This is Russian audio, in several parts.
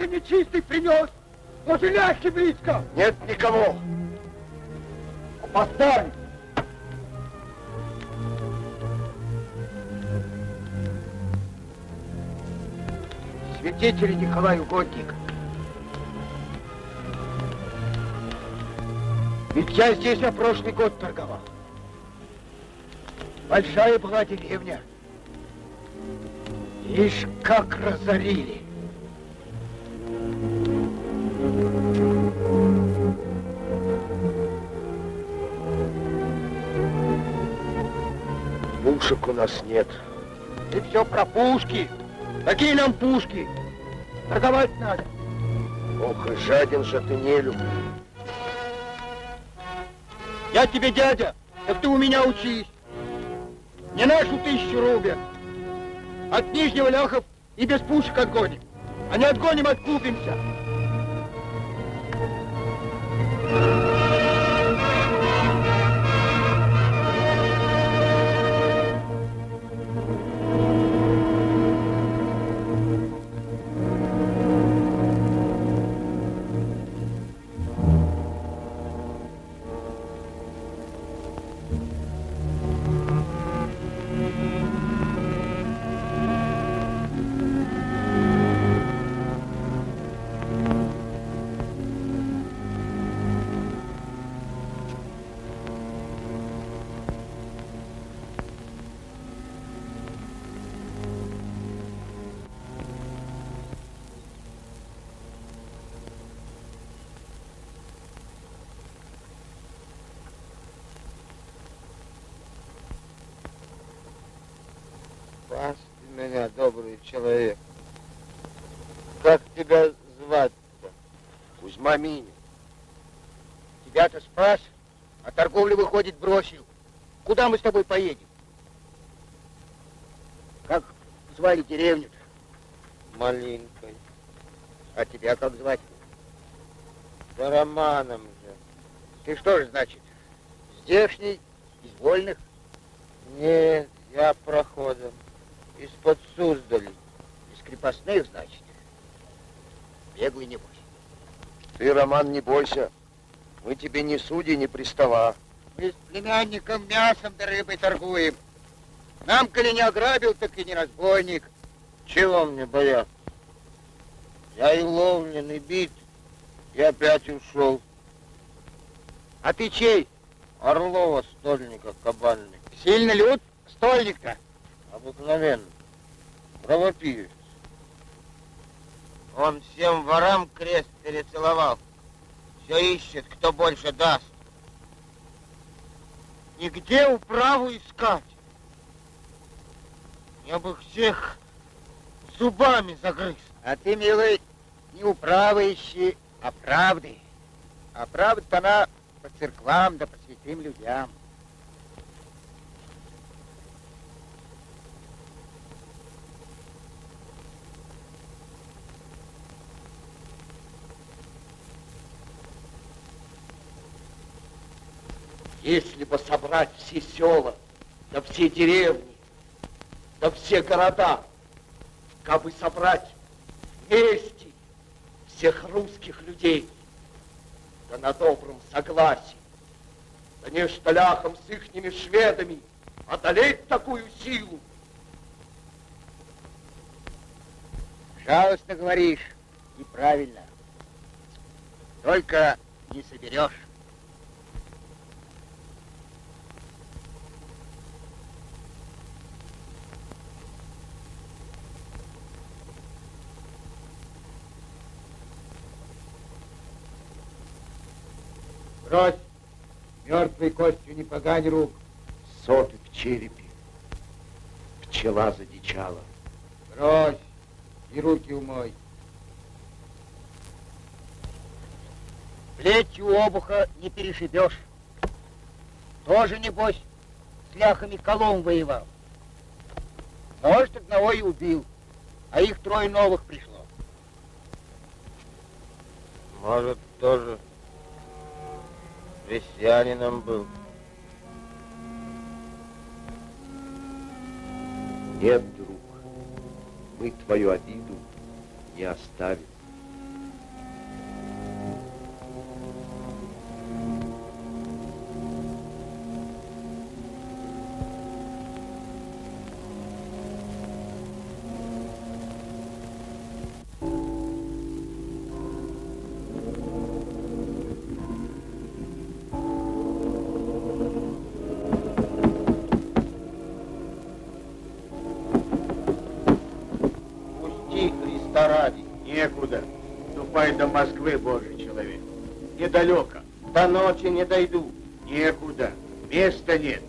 нечистый принес. Может, ляжьте близко? Нет никого. Поставь. Святитель Николай Угодник. Ведь я здесь на прошлый год торговал. Большая была деревня. Ишь, как разорили. Пушек у нас нет. И все про пушки. Какие нам пушки? Торговать надо. Ох, и жаден же ты, нелюб. Я тебе дядя, так ты у меня учись. Не нашу 1000 рублей. От Нижнего Ляхов и без пушек отгоним. А не отгоним, откупимся. Спас ты меня, добрый человек. Как тебя звать-то? Кузьма Минин. Тебя-то спас, а торговлю, выходит, бросил. Куда мы с тобой поедем? Как звали деревню-то? Малинкой. А тебя как звать? Да Романом же. Ты что же, значит, здешний, из вольных? Нет, я проходом. Из-под Суздаля. Из крепостных, значит? Беглый, небось. Ты, Роман, не бойся. Мы тебе не судьи, не пристава. Мы с племянником мясом да рыбой торгуем. Нам, коли не ограбил, так и не разбойник. Чего мне бояться? Я и ловлен, и бит, и опять ушел. А ты чей? Орлова, стольника, кабальный. Сильный люд, стольник-то? Обыкновенно. Правопивец. Он всем ворам крест перецеловал. Все ищет, кто больше даст. И где управу искать? Я бы их всех зубами загрыз. А ты, милый, не управы ищи, а правды. А правда-то она по церквам да по святым людям. Если бы собрать все села, да все деревни, да все города, как бы собрать вместе всех русских людей, да на добром согласии, да не шталяхом с ихними шведами одолеть такую силу. Жалостно говоришь, и правильно. Только не соберешь. Брось, мертвой костью не погань рук. Соты в черепе, пчела задичала. Брось, и руки умой. Плетью обуха не перешибешь. Тоже, небось, с ляхами Колом воевал. Может, одного и убил, а их 3 новых пришло. Может, тоже крестьянином был. Нет, друг, мы твою обиду не оставим. Христа ради. Некуда. Ступай до Москвы, Божий человек. Недалеко. До ночи не дойду. Некуда. Места нет.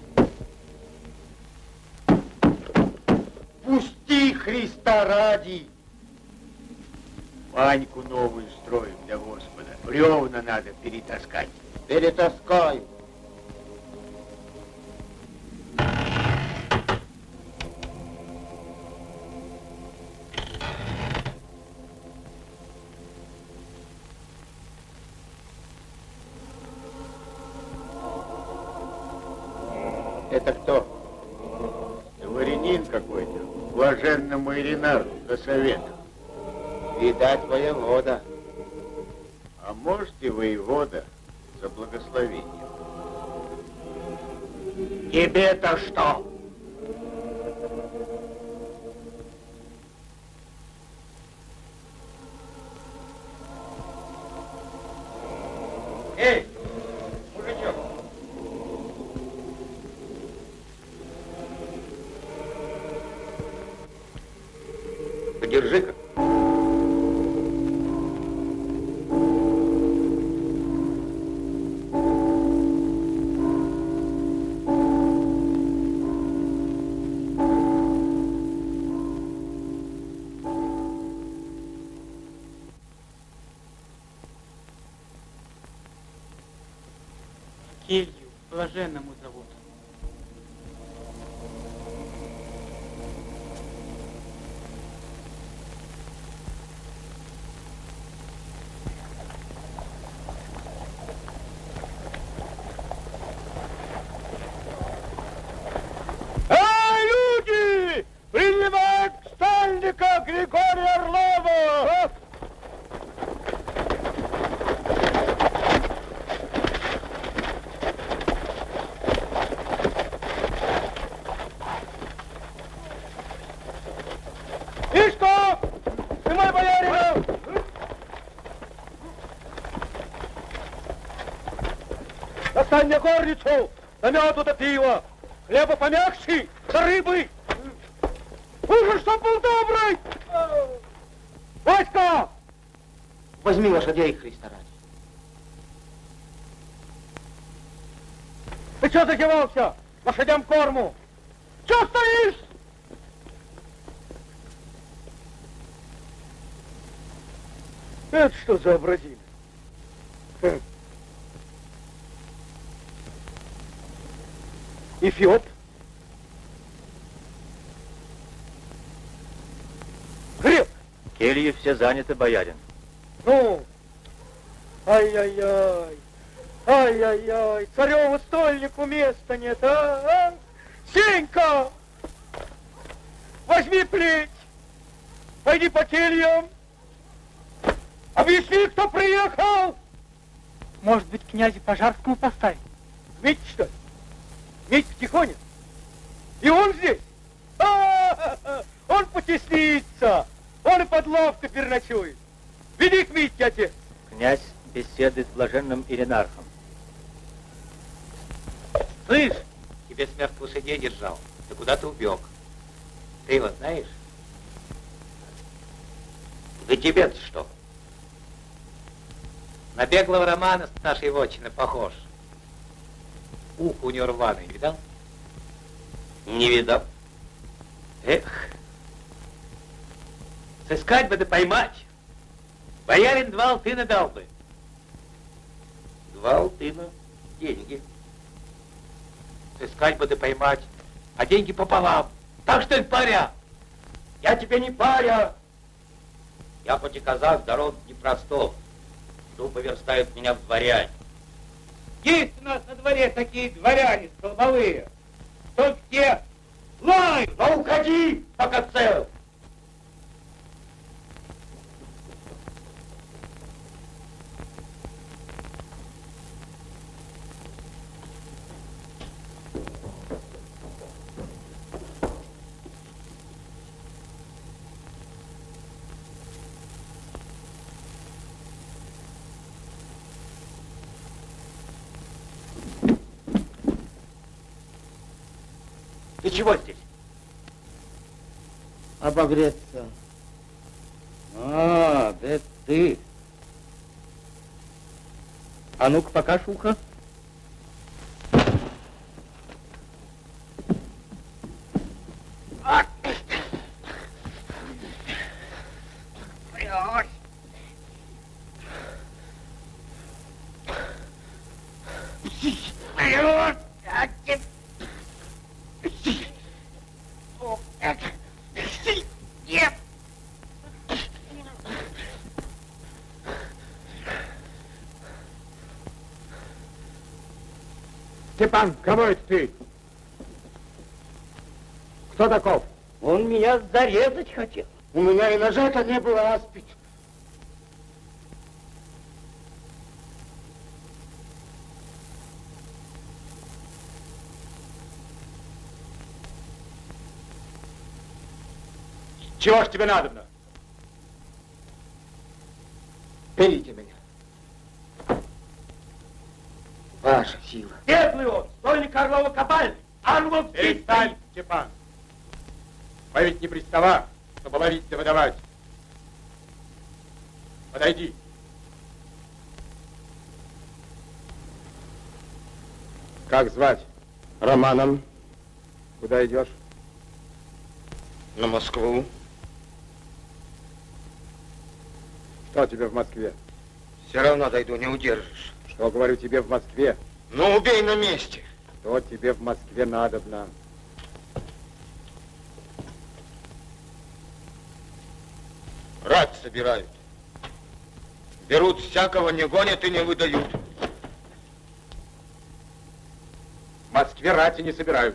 Пусти, Христа ради. Баньку новую строим для Господа. Бревна надо перетаскать. Перетаскаю. Это кто? Дворянин какой-то. Блаженному Иринару за советом. Видать, воевода. А может и воевода за благословением. Тебе-то что? Эй, мужичок! Подержи-ка. Келью блаженному зовут. Эй, люди! Принимают стальника Григория Орлова! Ишко! Снимай боярина! Достань мне горницу! Намёту до пива! Хлеба помягче, да рыбы! Ужин, чтоб был добрый! Васька! Возьми лошадей, Христа ради. Ты что закивался? Лошадям корму! Че стоишь? Это что за образина? Эфиоп? Грек? Кельи все заняты, боярин. Ну, ай-яй-яй, ай-яй-яй, цареву стольнику места нет, а? Сенька, возьми плеть, пойди по кельям, объясни, кто приехал. Может быть, князю Пожарскому поставить? Митя, что ли? Митя Тихоня? И он здесь? Он потеснится, он и под лавкой переночует. Веди к Митке, отец. Князь беседует с блаженным Иринархом. Слышь, тебе смерть лошадей держал. Ты куда ты убег? Ты его знаешь? Да тебе-то что? На беглого Романа с нашей вотчины похож. Ухо у него рваное, видал? Не видал. Эх, сыскать бы да поймать. Боярин 2 алтына дал бы. 2 алтына. Деньги. Сыскать бы да поймать, а деньги пополам. Так что ли паря? Я тебе не паря. Я хоть и казак, да род непростов. Жду, поверстают меня в дворяне. Есть у нас на дворе такие дворяне столбовые. Только те лай. Да уходи, пока цел. Ты чего здесь? Обогреться. А? Это ты. А ну-ка, покажь ухо. Степан, кого это ты? Кто таков? Он меня зарезать хотел. У меня и ножа-то не было, аспид. Чего ж тебе надобно? Берите меня. Ваша сила. Беглый он, стольник Орлова Кабальный. Орлов Перестань, Степан. Мы ведь не пристава, чтобы ловить да выдавать. Подойди. Как звать? Романом Куда идешь? на Москву. Что тебе в Москве? Все равно дойду, не удержишь. Что, говорю, тебе в Москве? Ну, убей на месте. Что тебе в Москве надобно? Рать собирают. Берут всякого, не гонят и не выдают. В Москве рати не собирают.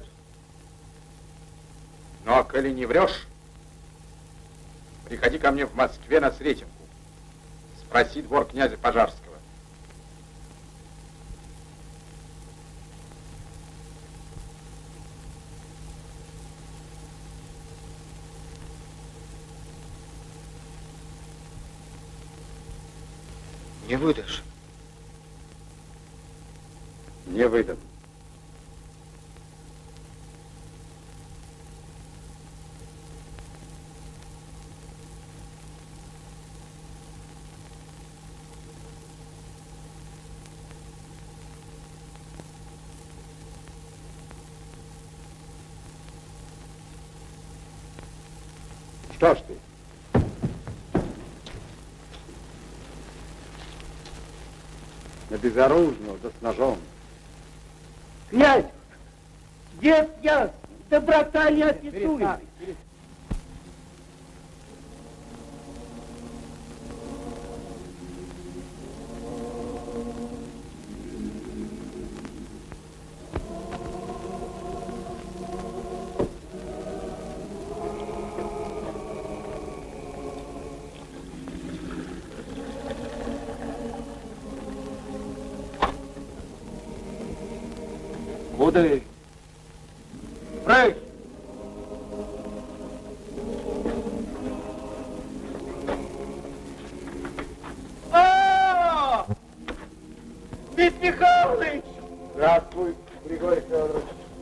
Но, коли не врешь, приходи ко мне в Москве на Сретенку. Спроси двор князя Пожарского. Не выдашь. Не выдам. Что ж ты? На безоружного, да с ножом. Князь, дед я, доброта неописуемая. Куды? Прыг! Дмитрий Михайлович! Здравствуй, Григорий Федорович.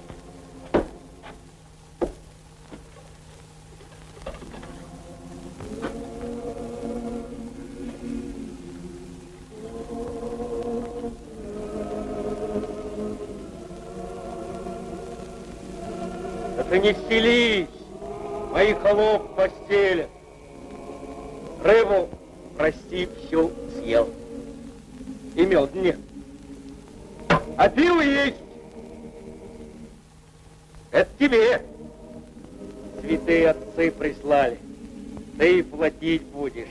Это не стелись, мои холоп в постели. Рыбу, прости, всю съел. И мед нет. А пиво есть. Это тебе. Святые отцы прислали. Ты и платить будешь.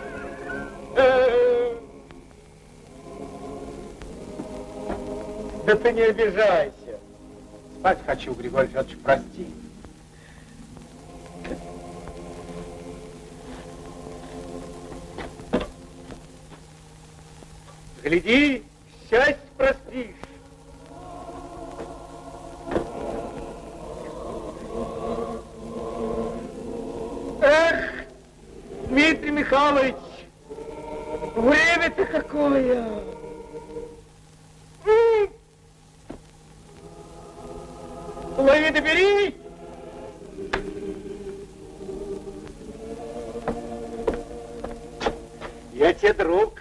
Да ты не обижайся. Спать хочу, Григорий Федорович, прости. Гляди, счастье проспишь. Эх, Дмитрий Михайлович, время-то какое! Лови да бери! Я тебе друг.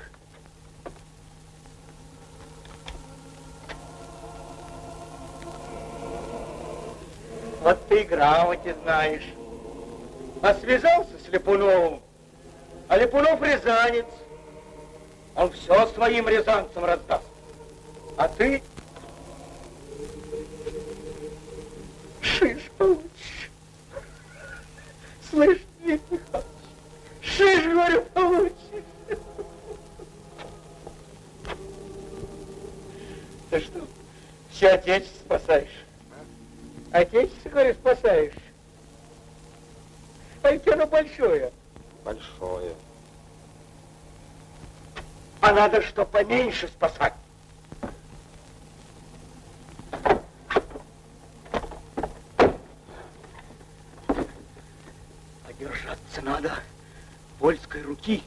Вот ты грамоте знаешь. А связался с Липуновым, а Липунов рязанец. Он все своим рязанцам раздаст. А ты шиш получишь. Слышь, Дмитрий Михайлович, шиш, говорю, получишь. Ты что, все отечество спасаешь? Отечество, говорю, спасаешь? А ведь оно большое. Большое. А надо что поменьше спасать. А держаться надо польской руки.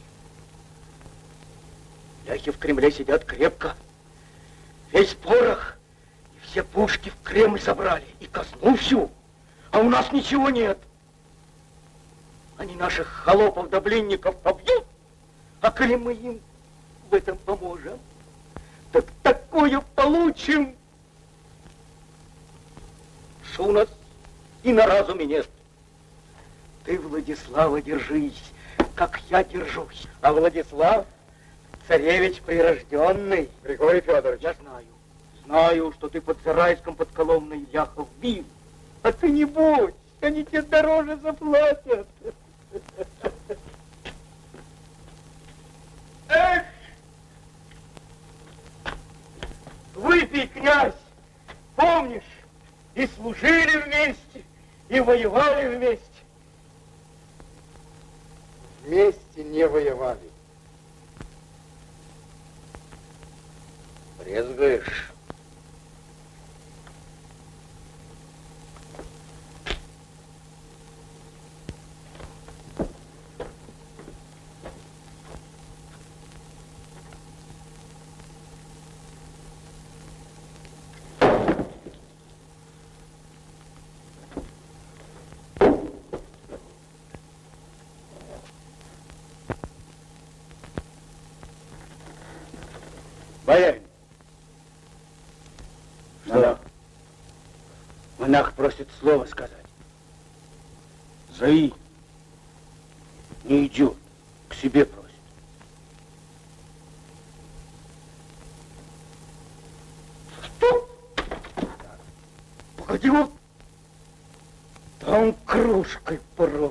Ляхи в Кремле сидят крепко. Весь порох и все пушки в Кремль забрали. И казну всю. А у нас ничего нет. Они наших холопов да блинников побьют, а коли мы им в этом поможем, так такое получим, что у нас и на разуме нет. Ты, Владислава, держись, как я держусь. А Владислав царевич прирожденный. Григорий Федорович. Я знаю, что ты под Зарайском, под Коломной ляхов бил. А ты не будь, они тебе дороже заплатят. Эх! Выпей, князь! Помнишь, и служили вместе, и воевали вместе. Вместе не воевали. Брезгаешь? Боярин. Что? Монах просит слово сказать. Зови. Не идет. К себе просит. Что? Погоди, вот там кружкой брошен.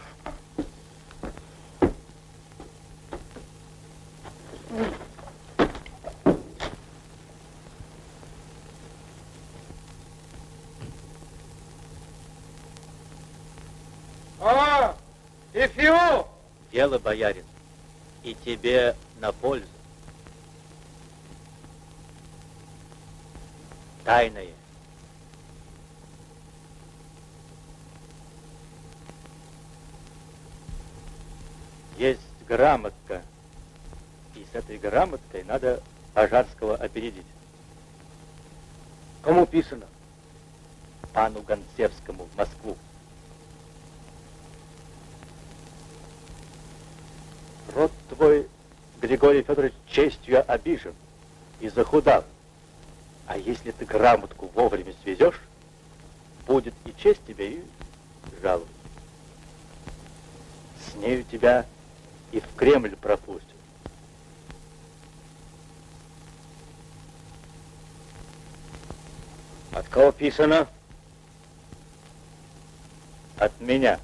Ефиоп! Дело, боярин, и тебе на пользу. Тайное. Есть грамотка, и с этой грамоткой надо Пожарского опередить. Кому писано? Пану Гонцевскому в Москву. Род твой, Григорий Федорович, честью обижен и захудал. А если ты грамотку вовремя свезешь, будет и честь тебе, и жалость. С нею тебя и в Кремль пропустят. От кого писано? От меня.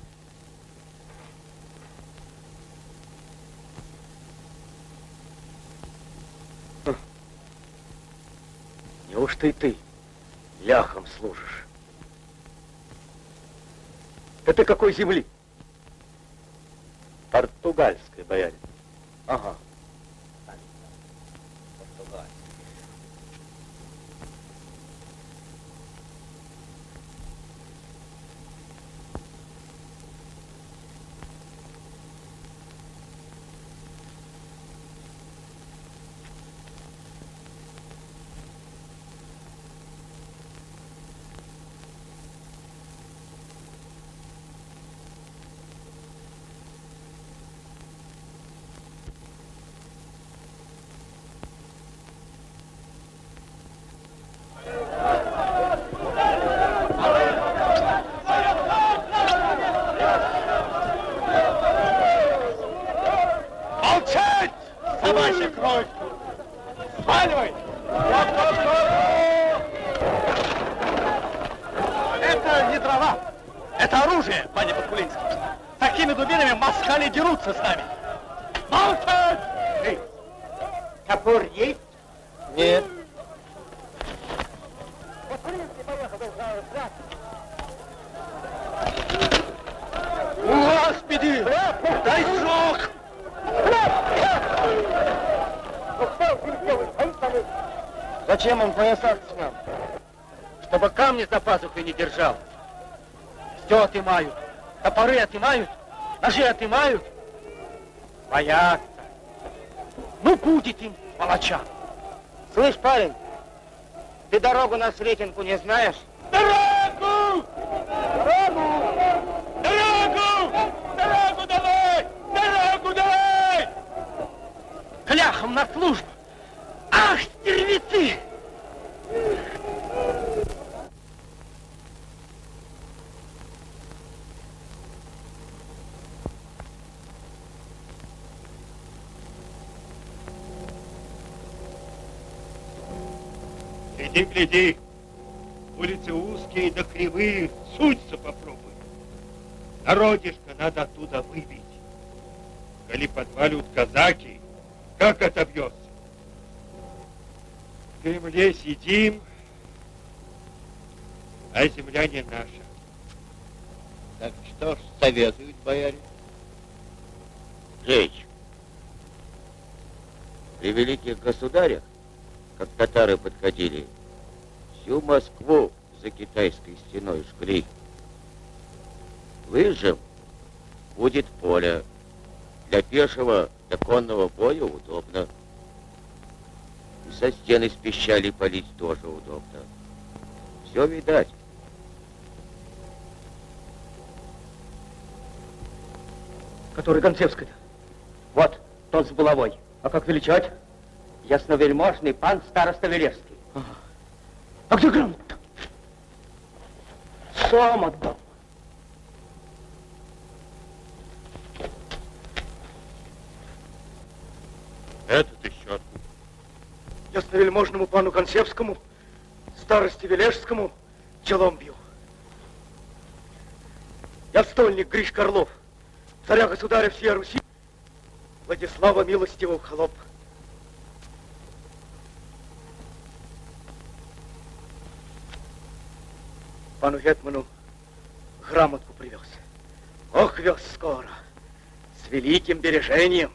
Неужто и ты ляхом служишь? Да ты какой земли? Португальской, боярин. Ага. Это оружие, пане Подкулинский. Такими дубинами москали дерутся с нами. Молчать! Эй, топор есть? Нет. Господи! Дай срок! Зачем он поясаться снял? Чтобы камни за пазухой не держал. Все отымают. Топоры отымают, ножи отымают. Боятся. Ну, будет им, палача. Слышь, парень, ты дорогу на Сретенку не знаешь? Дорогу! Дорогу! Дорогу! Дорогу давай! Дорогу давай! Кляхом на службу! Ах, стервецы! Гляди, гляди. Улицы узкие да кривые, суться попробуй. Народишко надо оттуда выбить. Коли подвалют казаки, как отобьется? В Кремле сидим, а земля не наша. Так что ж советуют, бояре? Жечь. При великих государях, как татары подходили, всю Москву за китайской стеной жгли. Выжжем, будет поле. Для пешего, для конного боя удобно. И со стены с пищали палить тоже удобно. Все видать. Который Гонцевский-то? Вот, тот с булавой. А как величать? Ясновельможный пан староста Велевский. А где грамота? Сам отдам. Этот еще откуда? Ясновельможному пану Гонцевскому, старости Вележскому челом бью. Я стольник Гриш Карлов, царя-государя всей Руси, Владислава милостивого холоп. Пану Гетману грамотку привез. Ох, вез скоро, с великим бережением.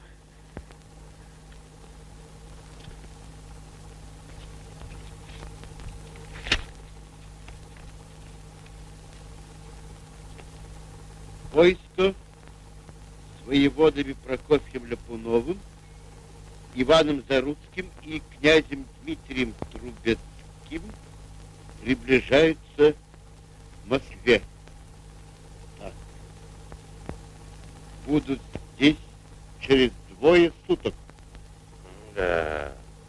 Войско с воеводами Прокофьем Ляпуновым, Иваном Заруцким и князем Дмитрием Трубецким приближаются к Москве. Так. Будут здесь через 2 суток. Да.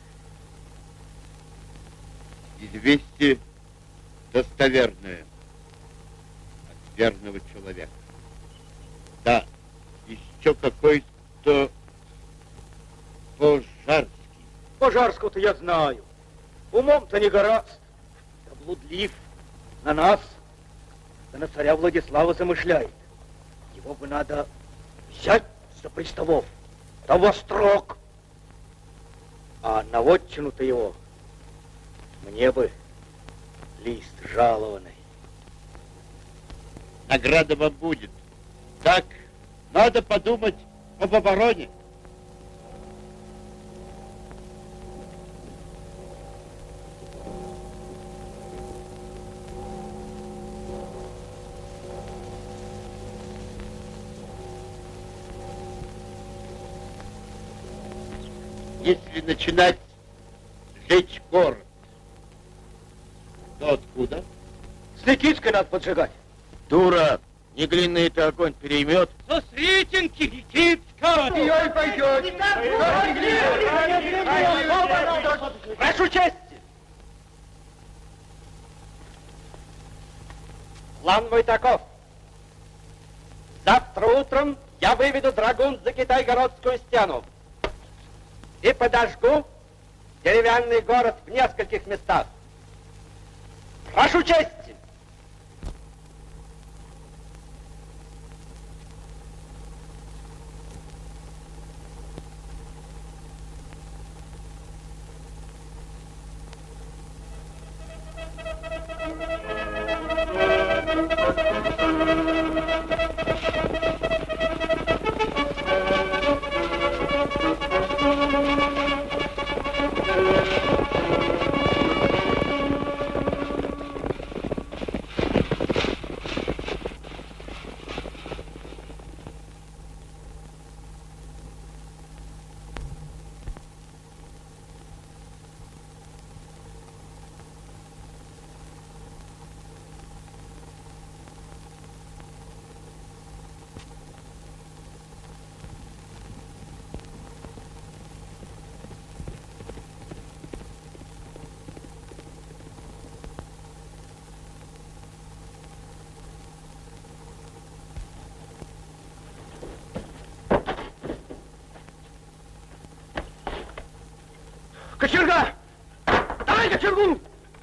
Известие достоверное от верного человека. Да, еще какой-то Пожарский. Пожарского-то я знаю. Умом-то не гораст. Да блудлив. На нас, да на царя Владислава замышляет. Его бы надо взять за приставов. Да во строк. А на вотчину-то его мне бы лист жалованный. Награда вам будет. Так, надо подумать об обороне. Если начинать жечь город, то откуда? С Никитской надо поджигать. Дура! Не глинный-то огонь переймет. Со Сретенки, Никитска! Ой, пойдет. Прошу чести! План мой таков. Завтра утром я выведу драгун за Китай-городскую стену и подожгу деревянный город в нескольких местах. Прошу чести! Кочерга! Давай кочергу!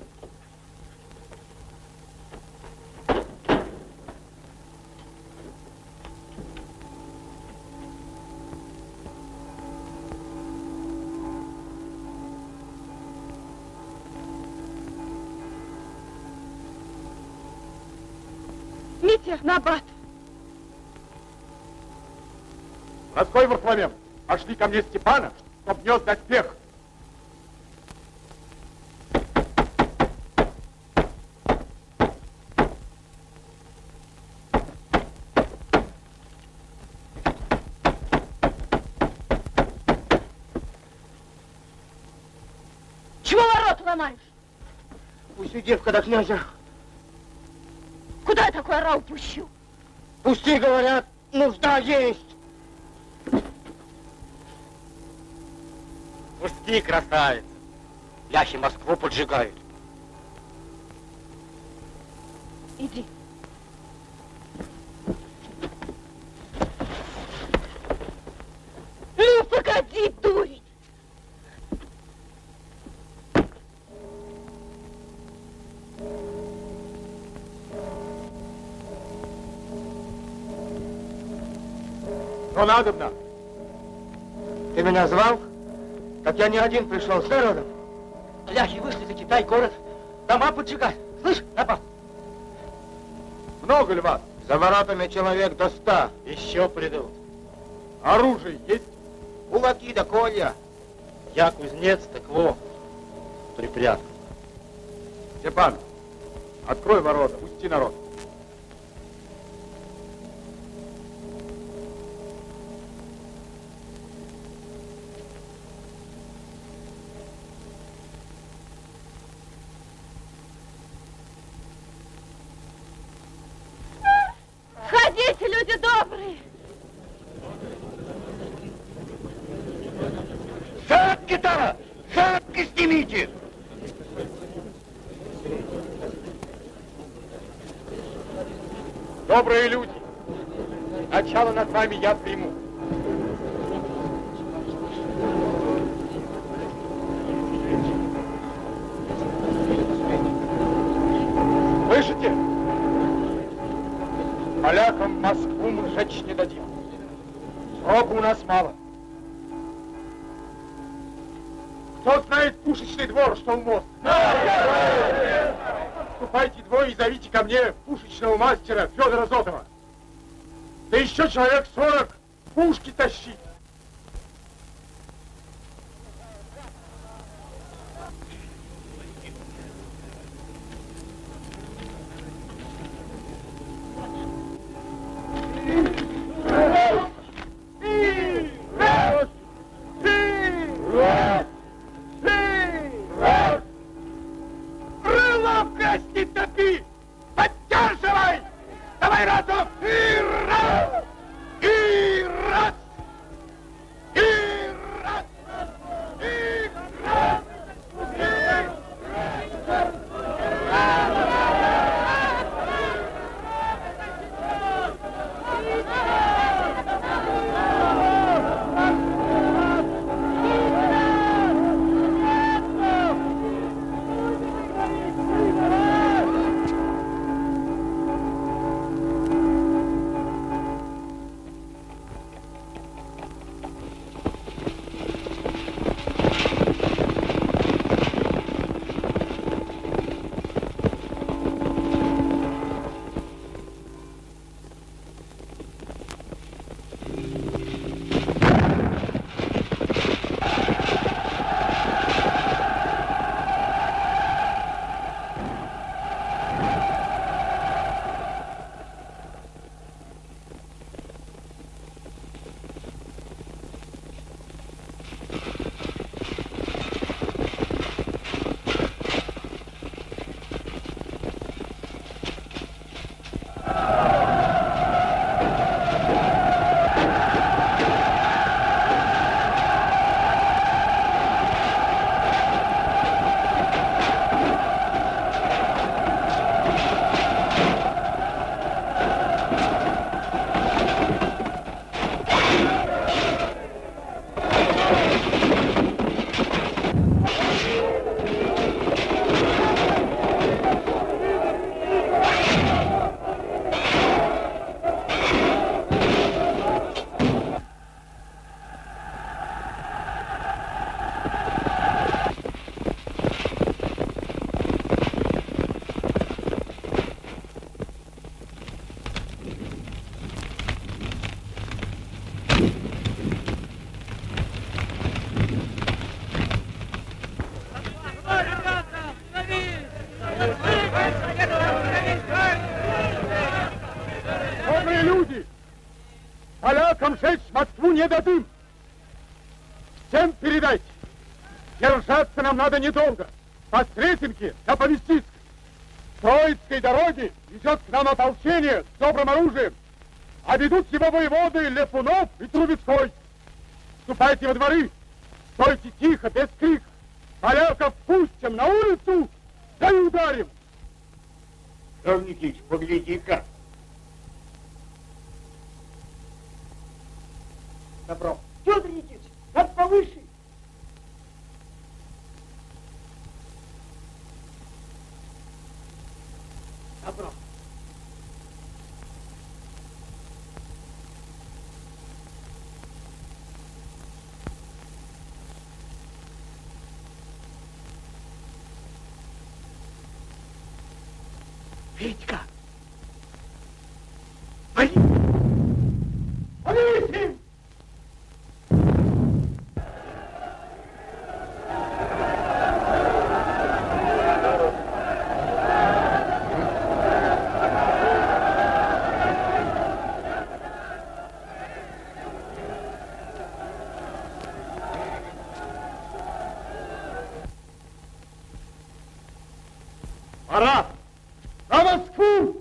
Митя, набат! Раской Варфоломей, пошли ко мне Степана, чтоб нес доспех. Чего ворота ломаешь? Пусти, девка, до князя. Куда я такой орал пущу? Пусти, говорят, нужда есть. Пусти, красавец. Ляхи Москву поджигают. Иди. Ну, погоди, дурень! Что надобно? Ты меня звал? Так я не один пришел, с народом. Ляхи вышли за Китай, город. Дома поджигать. Слышь, напал. Много ли вас? За воротами человек до 100. Еще придут. Оружие есть? Кулаки да колья. Я кузнец, так во, припрятал. Степан, открой ворота, пусти народ. Входите, люди добрые! Шапки-то! Шапки снимите! Добрые люди, начало над вами я приму. Слышите? Полякам Москву мы сжечь не дадим. Срока у нас мало. Кто знает пушечный двор, что у моста? Ступайте двое и зовите ко мне пушечного мастера Федора Зотова. Да еще человек 40 пушки тащить. не дадим. Всем передайте. Держаться нам надо недолго. По Сретенке до Палестинской. Троицкой дороги идет к нам ополчение с добрым оружием. А ведут его воеводы Лепунов и Трубецкой. Вступайте во дворы. Стойте тихо, без крика. Поляков пустим на улицу, да и ударим. Петр Никитич, погляди-ка. Добро. Федор Никитич, надо повыше. Добро. Витька! Вали! Вали! Пора! На Москву!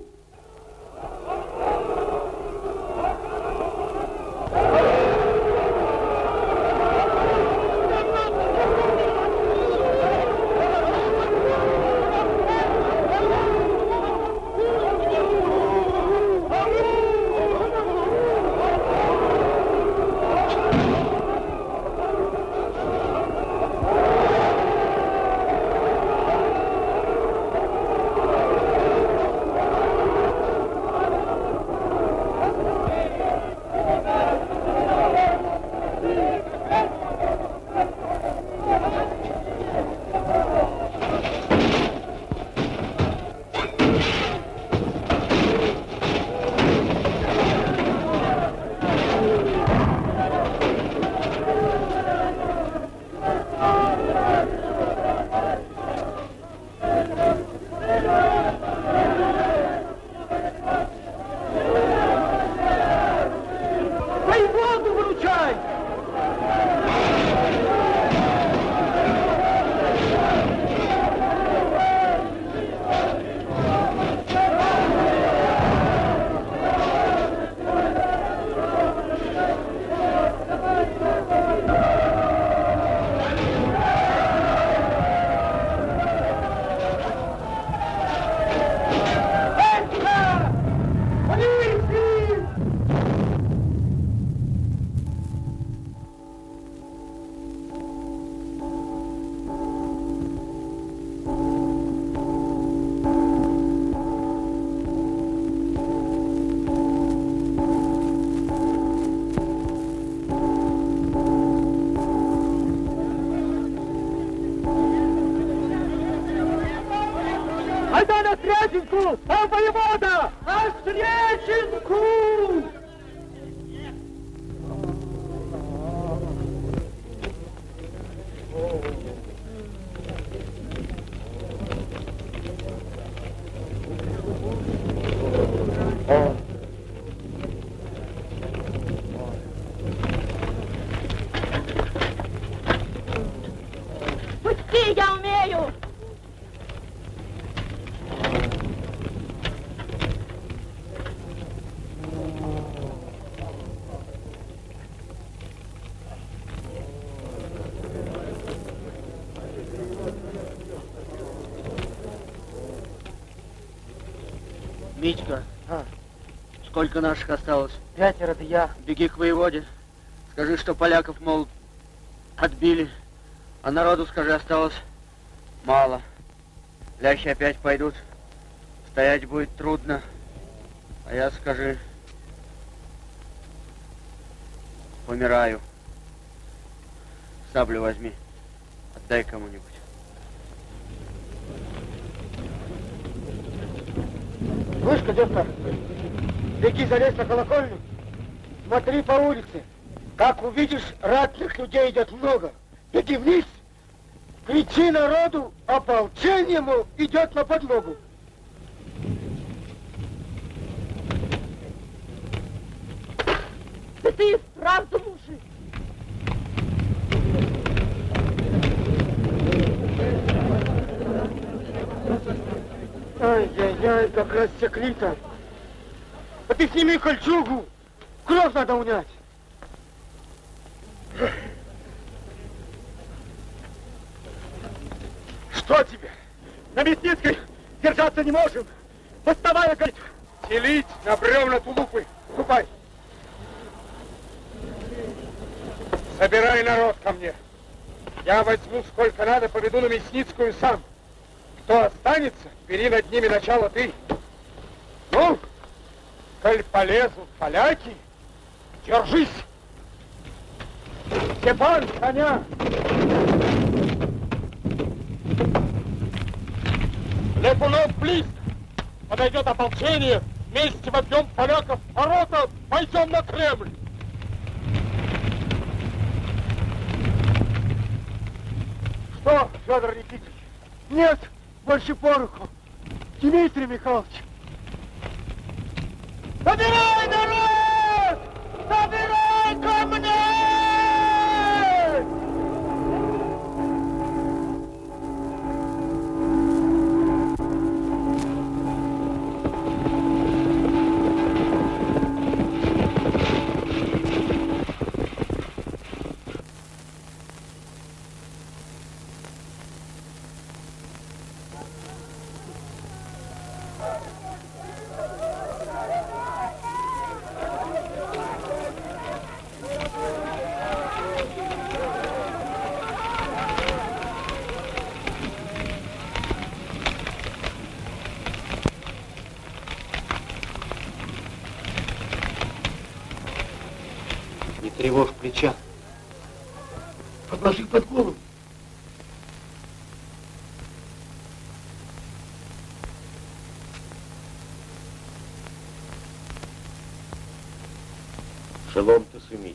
Айда на Сретенку! Там воевода! На Сретенку! Пусти, я умею! Митька, сколько наших осталось? 5, да я. Беги к воеводе. Скажи, что поляков, мол, отбили. А народу, скажи, осталось мало. Ляхи опять пойдут. Стоять будет трудно. А я, скажи, помираю. Саблю возьми. Отдай кому-нибудь. Слышь-ка, доктор, беги, залезь на колокольню, смотри по улице. Как увидишь, ратных людей идет много. Беги вниз, кричи народу, ополчение ему идет на подмогу. Да ты и вправду мужик. Ай-яй-яй, как рассекли-то. А ты сними кольчугу. Кровь надо унять. Что тебе? На Мясницкой держаться не можем. Восставай, говорит. Селить на бревна тулупы. Ступай. Собирай народ ко мне. Я возьму сколько надо, поведу на Мясницкую сам. Кто останется, бери над ними начало ты. Ну, коль полезут поляки, держись. Степан, коня! Лепунов близко. Подойдет ополчение, вместе вобьем поляков в ворота, пойдем на Кремль. Что, Федор Никитич? Нет, больше пороху. Дмитрий Михайлович. Собирай народ! Собирай ко мне! Тревожь плеча. Подложи под голову. Шелом-то сымите.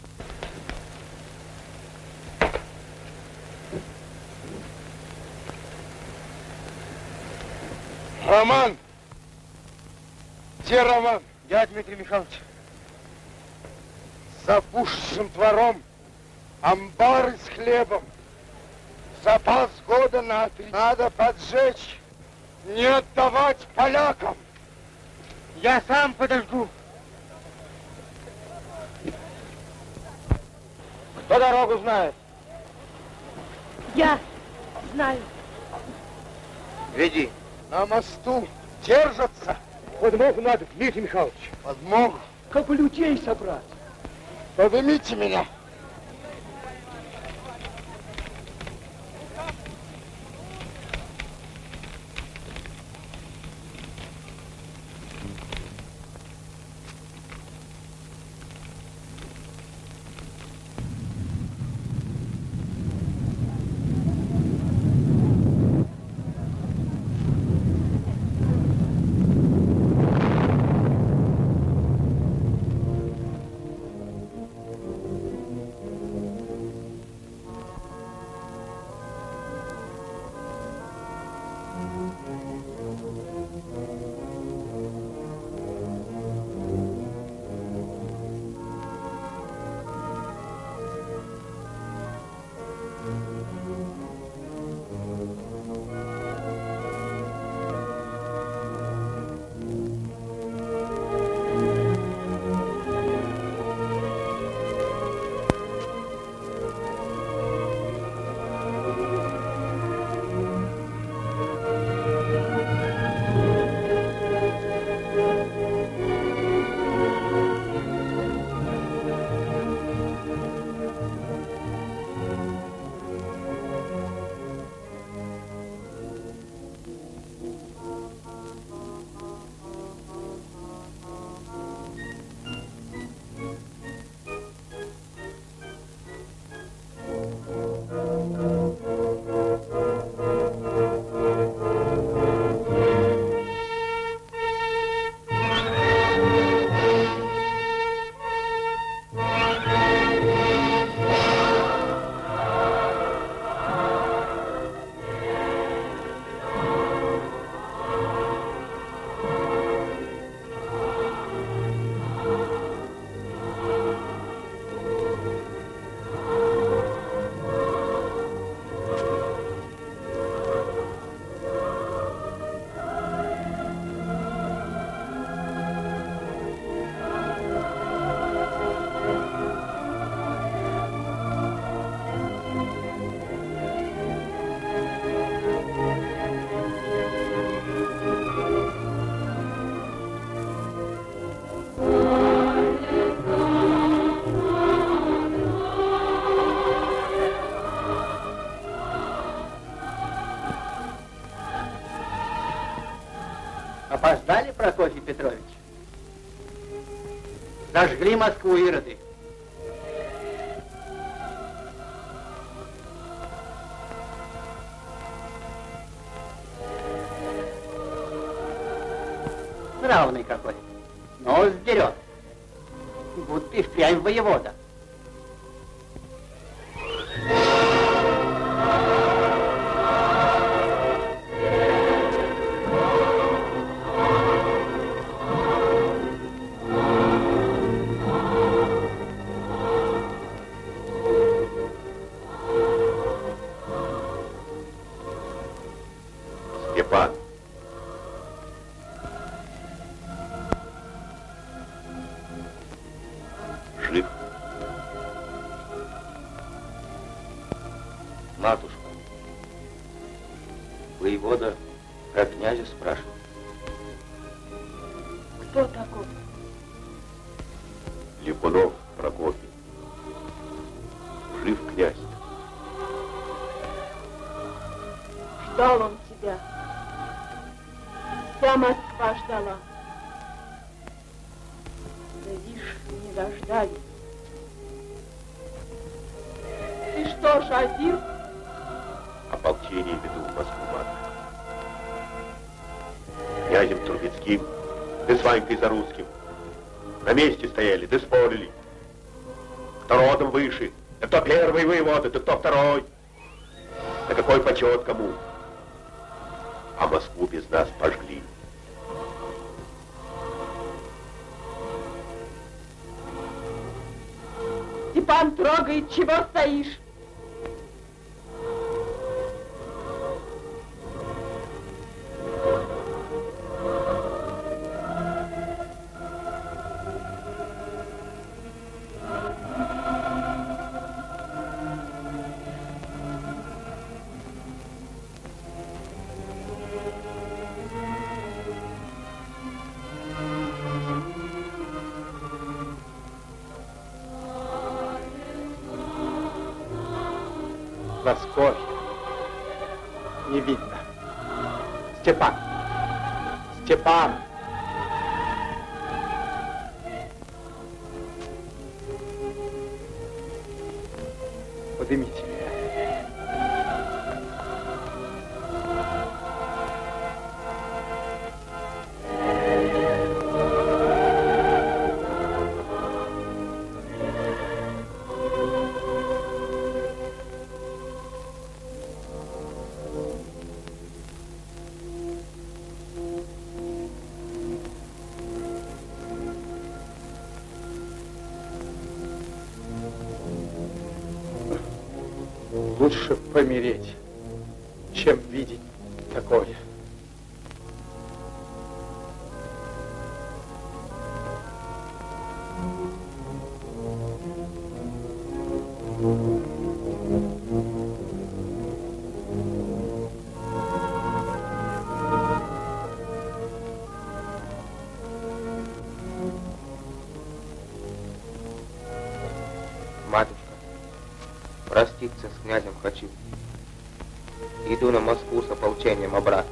Роман! Где Роман? Я, Дмитрий Михайлович. За пушечным двором амбары с хлебом. Запас года на 3. Надо поджечь, не отдавать полякам. Я сам подожду. Кто дорогу знает? Я знаю. Веди. На мосту держатся. Подмогу надо, Дмитрий Михайлович. Подмогу? Как бы людей собрать? Поднимите меня. Опоздали, Прокофий Петрович? Зажгли Москву ироды. Нравный какой. Нос дерет. Будто и впрямь воевода. Степан. Жив? Матушка, воевода про князя спрашивает. Кто такой? Липунов Прокофий. Жив князь. Ждал он тебя. Вся Москва ждала. Да вишь, не дождались. Ты что ж, один? Ополчение веду в Москву, матушка. Князем Трубецким, да с Ванькой Зарусским. На месте стояли, да спорили. Кто родом выше, да кто первый воевода, да кто второй. Да какой почет кому. А Москву без нас пожгли. Степан трогает, чего стоишь? Прокофий. Не видно. Степан. Степан. Поднимите меня. Лучше помереть, чем видеть такое. Матушка, проститься с князем хочу. Иду на Москву с ополчением обратно.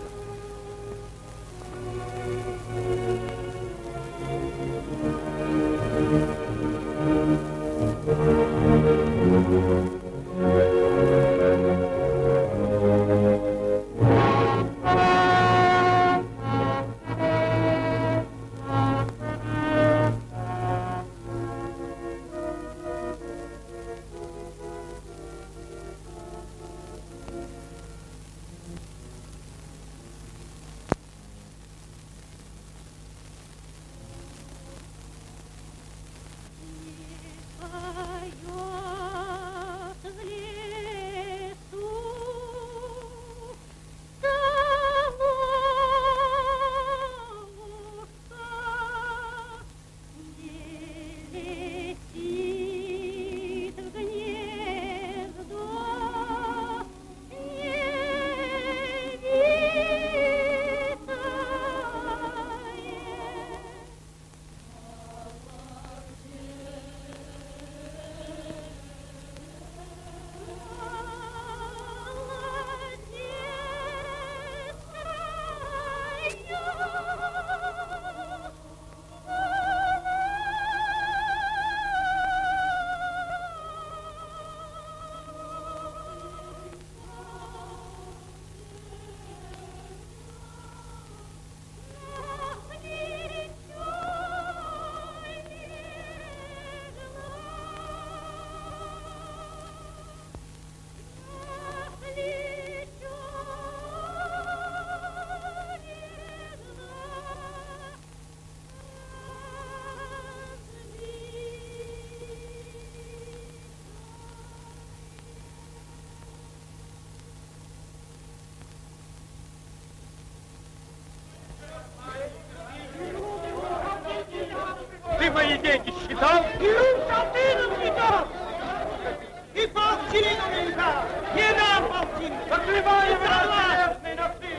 мои деньги считал? И полтину не дал! И полтину не дал! Не дам полтину! Закрывай его разлаженный на ты!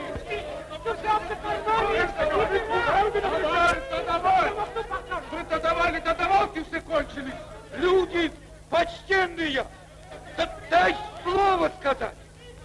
Давайте все кончились. Люди почтенные. Да дай слово сказать.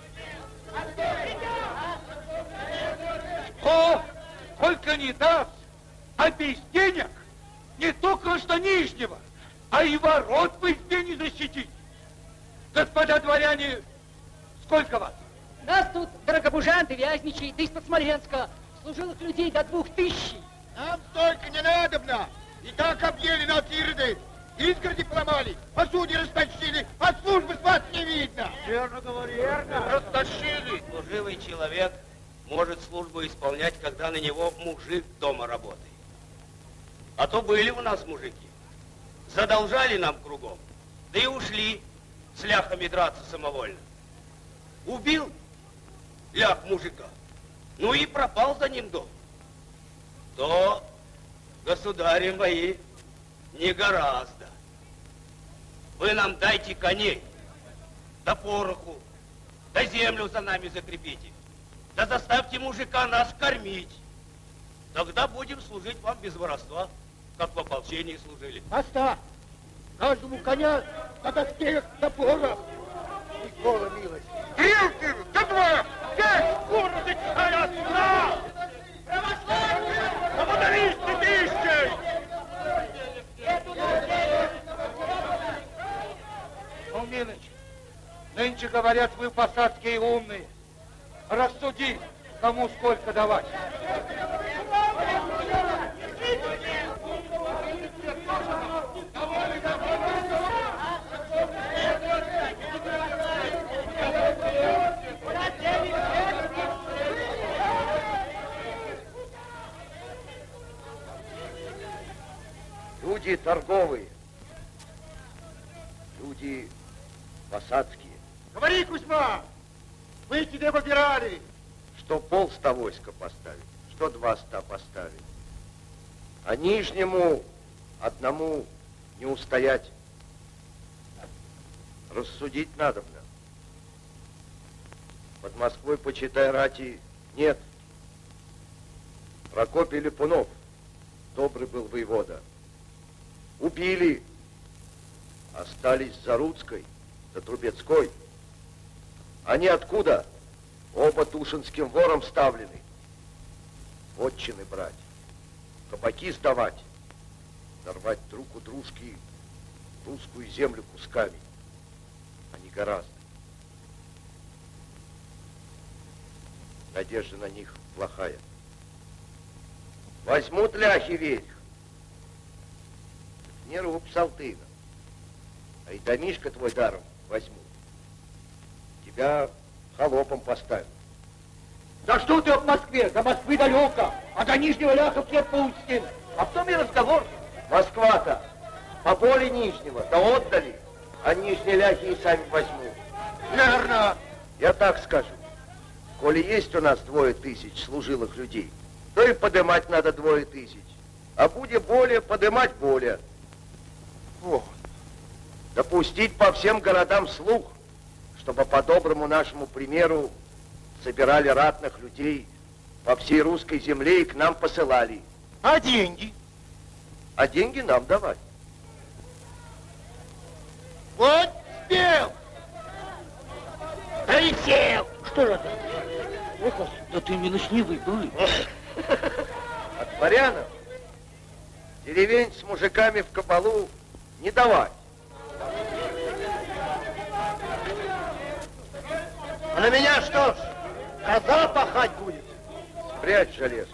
Что только не даст, а без денег не только что Нижнего, а и ворот в избе не защитить. Господа дворяне, сколько вас? Нас тут дорогобужанты, вязничий, да из-под Смоленска. Служилых людей до 2000. Нам столько не надобно. И так объели нас ирды. Изгороди поломали, посуди растащили, а службы с вас не видно. Верно говорю, верно. Растащили. Служивый человек может службу исполнять, когда на него мужик дома работает. А то были у нас мужики. Задолжали нам кругом, да и ушли с ляхами драться самовольно. Убил лях мужика, ну и пропал за ним дом. То, государи мои, не гораздо. Вы нам дайте коней, да пороху, да землю за нами закрепите, да заставьте мужика нас кормить. Тогда будем служить вам без воровства, как в ополчении служили. Поста! Каждому коня на доспех топора. Никола, милость. Стрелки! Да двое! Здесь города стоят! На! Православные! Коммунисты тысячей! Ну, Милыч, нынче говорят, вы посадские умные. Рассуди, кому сколько давать. Люди торговые, люди посадские. Говори, Кузьма, вы тебе выбирали. Что полста войска поставить, что 200 поставить. А Нижнему одному не устоять. Рассудить надобно. Под Москвой, почитай, рати нет. Прокопий Липунов, добрый был воевода. Убили. Остались за Рудской, за Трубецкой. Они откуда? Оба тушинским вором ставлены. Вотчины брать, кабаки сдавать, нарвать друг у дружки русскую землю кусками, а не гораздо. Надежда на них плохая. Возьмут ляхи верх. Не руб Салтына, а и домишко твой даром возьму. Тебя холопом поставят. Да что ты в Москве? До Москвы далеко, а до Нижнего ляха хлеб паутин. А потом и разговор. Москва-то по поле Нижнего, да отдали, а Нижние ляхи и сами возьмут. Верно. Я так скажу. Коли есть у нас 2000 служилых людей, то и подымать надо 2000. А будет более, подымать более. Вот. Допустить по всем городам слух, чтобы по доброму нашему примеру собирали ратных людей по всей русской земле и к нам посылали. А деньги? А деньги нам давать. Вот спел! Прилетел! Что же это? Ох, да ты милостливый был. От дворянов деревень с мужиками в кабалу не давать. А на меня что ж, коза пахать будет? Спрячь железо.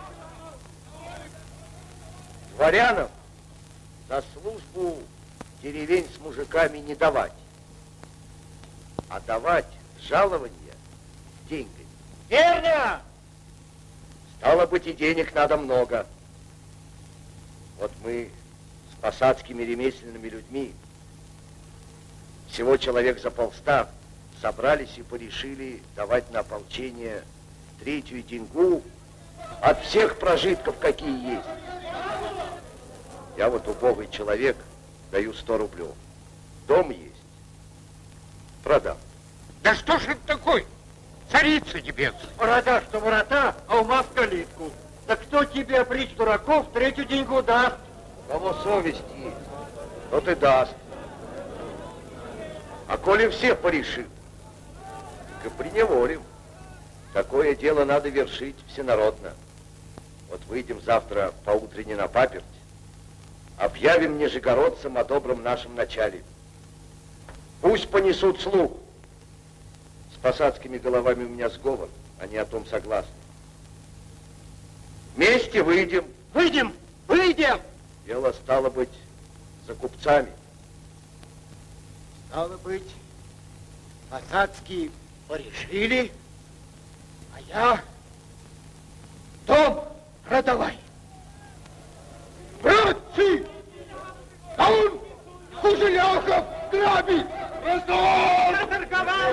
Дворянам за службу деревень с мужиками не давать, а давать жалования деньгами. Верно! Стало быть, и денег надо много. Вот мы с посадскими ремесленными людьми, всего человек за 500, собрались и порешили давать на ополчение 3/3 деньгу от всех прожитков, какие есть. Я вот убогий человек, даю 100 рублей. Дом есть. Продам. Да что ж это такое? Царица небесная. Борода, что ворота, а ума в калитку. Да кто тебе, притч дураков, третью деньгу даст? Кого совесть есть, тот и даст. А коли все порешим, так и приневолим. Такое дело надо вершить всенародно. Вот выйдем завтра поутренне на паперть, объявим нижегородцам о добром нашем начале. Пусть понесут слух. С посадскими головами у меня сговор, они о том согласны. Вместе выйдем. Выйдем! Выйдем! Дело стало быть за купцами. Стало быть, посадские порешили, а я дом продавай. Братцы! А он хуже ляхов грабит! Наторговал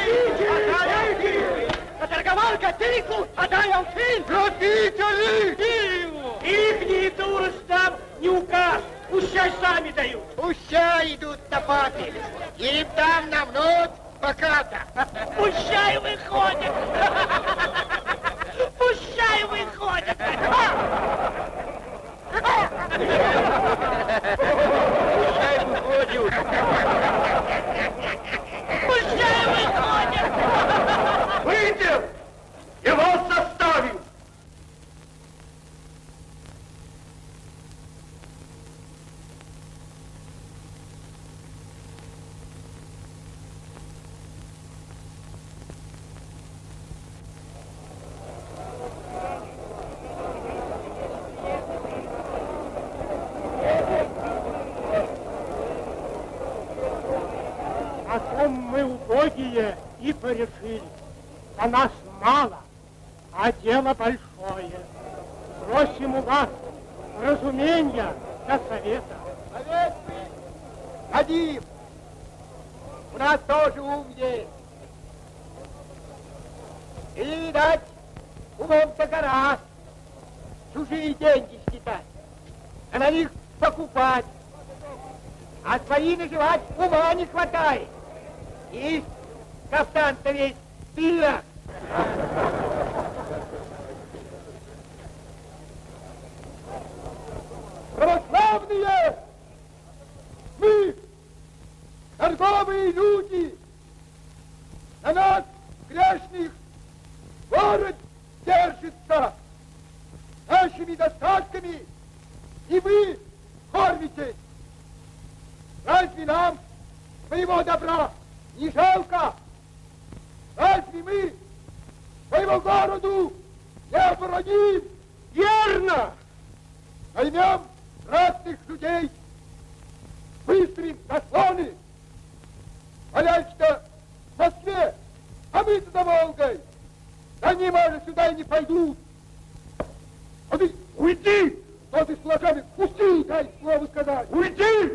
копейку, а дай алфин! Грабители! Их не дурость нам не указ, пущай сами дают. Пущай идут на папе, им там намнут пока-то. Пущай выходят. Пущай выходят. Пущай выходят. Пущай выходят. Выйдем! И вас заставим! О том мы убогие и порешили. А нас мало, а дело большое. Просим у вас разумения до совета. Совет один. У нас тоже ум есть. И, видать, умом-то гораздо. Чужие деньги считать, а на них покупать. А свои наживать ума не хватает. И кафтан-то весь пиво. Православные! Мы, торговые люди, на нас, грешных, город держится нашими достатками, и вы кормитесь. Разве нам своего добра не жалко? Разве мы своего городу не обороним? Верно! Наймем разных людей, выстроим заслоны. Валяйте-то в Москве, а мы-то за Волгой. Они, может, сюда и не пойдут. А ты уйди! Что ты с кулаками? Пусти, дай слово сказать. Уйди!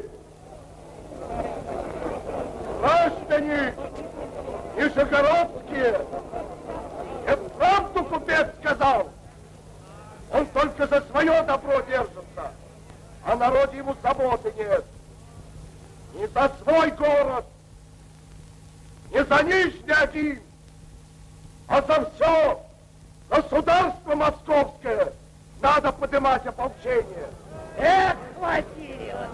Граждане нижегородские, я правду купец сказал. Он только за свое добро держится, а народе ему заботы нет. Не за свой город, не за Нижний один, а за все государство московское надо поднимать ополчение. Эх, хватило!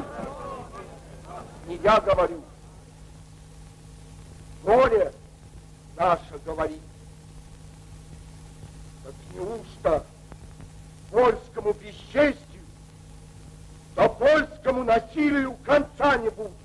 Не я говорю. Горе наше говорит. Так неужто польскому бесчестию, да польскому насилию конца не будет?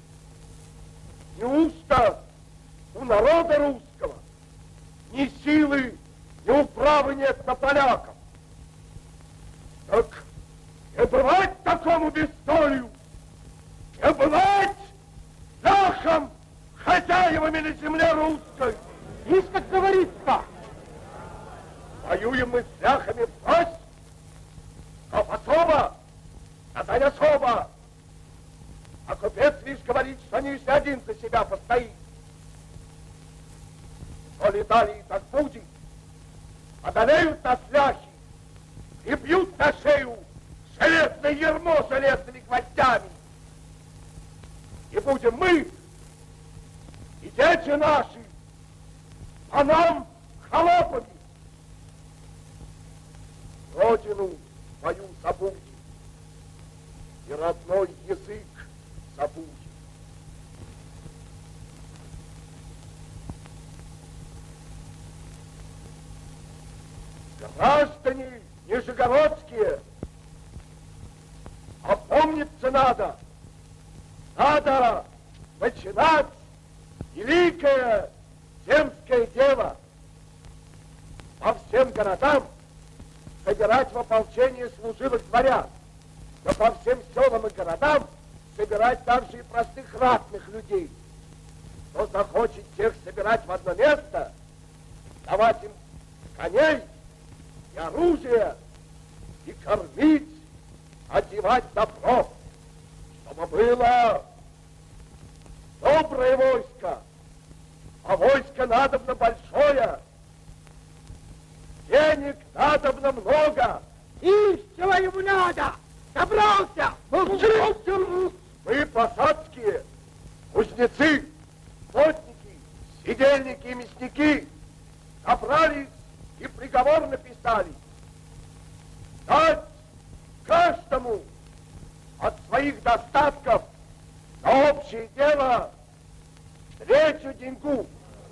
Неужто у народа русского ни силы, ни управы нет на поляков? Так не бывать такому бесстолью, не бывать ляхом хозяевами на земле русской. Видишь, как говорится. Воюем мы с ляхами врозь, но особо, а дай особо. А купец лишь говорит, что Нижний один за себя постоит. То ли далее так будет, одолеют нас ляхи и бьют на шею железные на ярмо железными гвоздями. И будем мы, и дети наши, а нам холопами. Родину свою забудем, и родной язык забудем. Граждане нижегородские, опомниться надо. Надо начинать великое земское дело. По всем городам собирать в ополчение служилых дворян, но по всем селам и городам собирать также и простых ратных людей. Кто захочет всех собирать в одно место, давать им коней и оружие, и кормить, одевать добро, чтобы было доброе войско, а войско надобно большое, денег надобно много. Чего ему надо? Собрался! Молчи! Мы посадские, кузнецы, плотники, сидельники и мясники собрались и приговор написали. Дать каждому от своих достатков на общее дело третью деньгу.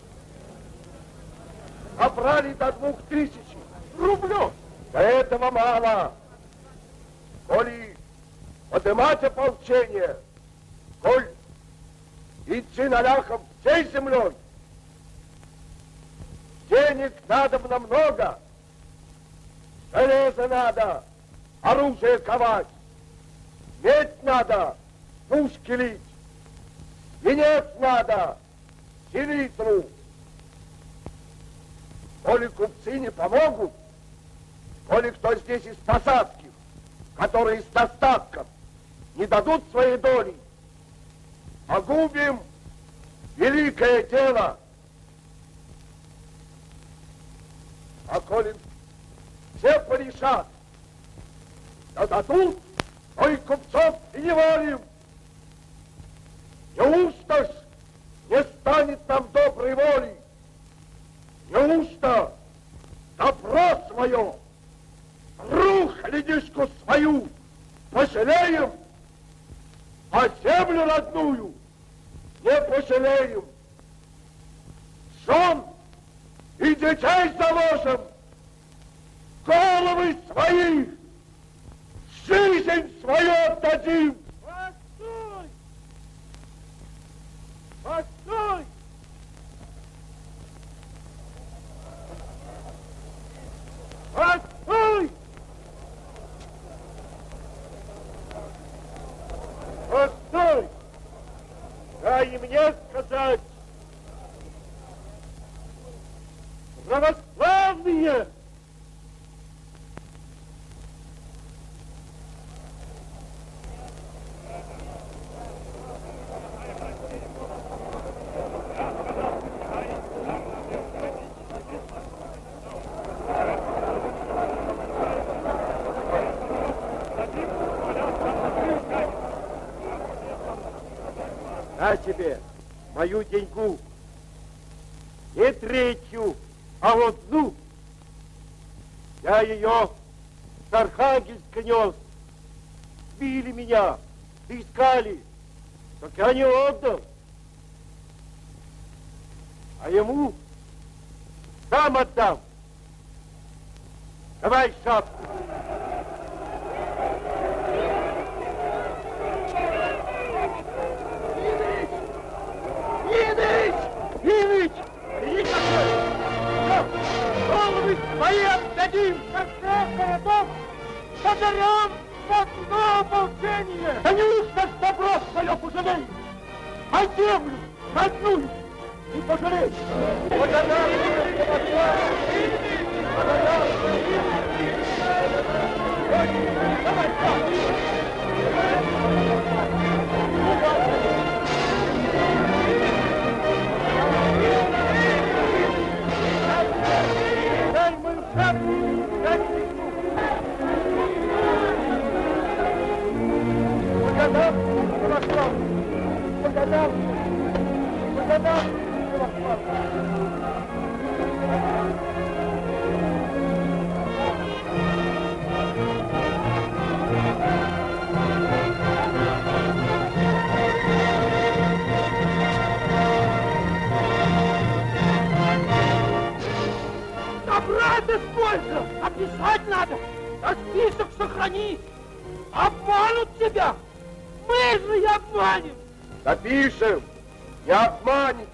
Собрали до 2000 рублей. До этого мало. Коли поднимать ополчение, коль идти на ляхом всей землей, денег надобно много, железа надо, оружие ковать, медь надо, пушки лить, венец надо, селитру. Коли купцы не помогут, коли кто здесь из посадских, которые с достатком не дадут своей доли, погубим великое дело. А коли все порешат, да дадут, то и купцов и не валим. Неужто ж не станет нам доброй воли? Неужто добро свое, рухлядишку свою пожалеем, а землю родную не пожалеем? Жен и детей заложим, головы свои, жизнь свою отдадим. Постой! Постой! Постой! Постой! Дай мне сказать. Православные! На тебе мою деньгу, не третью, а одну. Я ее с Архангельска нес. Били меня, искали, так я не отдал. А ему сам отдам. Давай шапку. Ильич! Иди какой! Головы свои отдадим! Как городов подарям одно ополчение! Да неужто ж добро свое пожалеешь? А землю родную не пожалеешь? Дай мою шапку, дай деньгу. Добра-то сколько! Описать надо! Да список сохрани! Обманут тебя! Мы же и обманем! Запишем! Не обманете!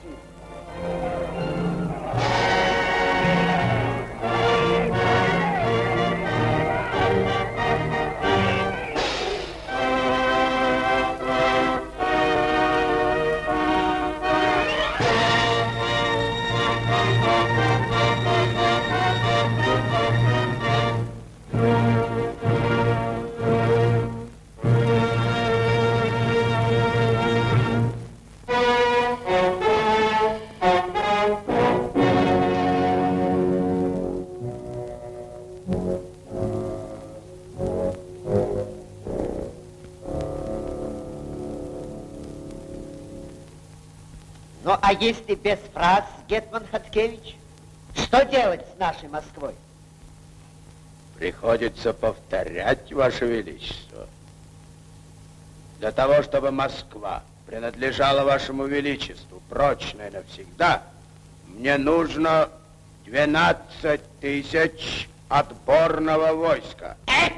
Ну, а если без фраз, гетман Хацкевич, что делать с нашей Москвой? Приходится повторять, Ваше Величество. Для того, чтобы Москва принадлежала Вашему Величеству прочно и навсегда, мне нужно 12 тысяч отборного войска.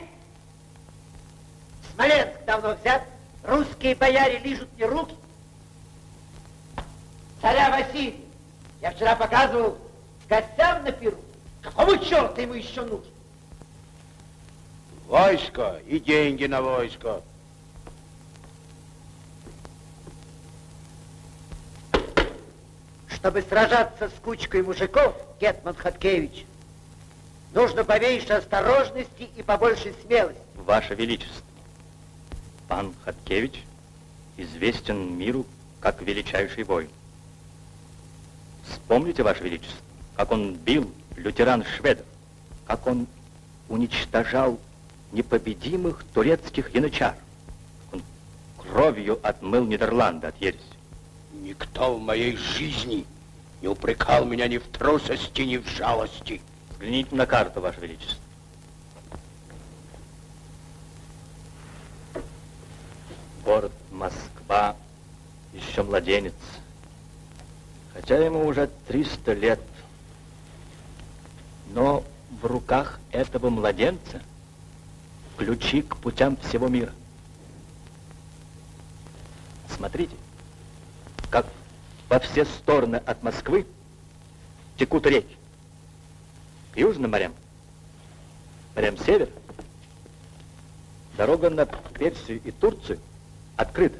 Смоленск давно взят, русские бояре лижут мне руки. Царя Василия я вчера показывал гостям на пиру. Какого черта ему еще нужно? Войско и деньги на войско. Чтобы сражаться с кучкой мужиков, гетман Хаткевич, нужно побольше осторожности и побольше смелости. Ваше Величество, пан Хаткевич известен миру как величайший воин. Вспомните, Ваше Величество, как он бил лютеран-шведов, как он уничтожал непобедимых турецких янычар, как он кровью отмыл Нидерланды от ереси. Никто в моей жизни не упрекал меня ни в трусости, ни в жалости. Взгляните на карту, Ваше Величество. Город Москва еще младенец, хотя ему уже 300 лет. Но в руках этого младенца ключи к путям всего мира. Смотрите, как во все стороны от Москвы текут реки. К южным морям, морям севера, дорога на Персию и Турцию открыта.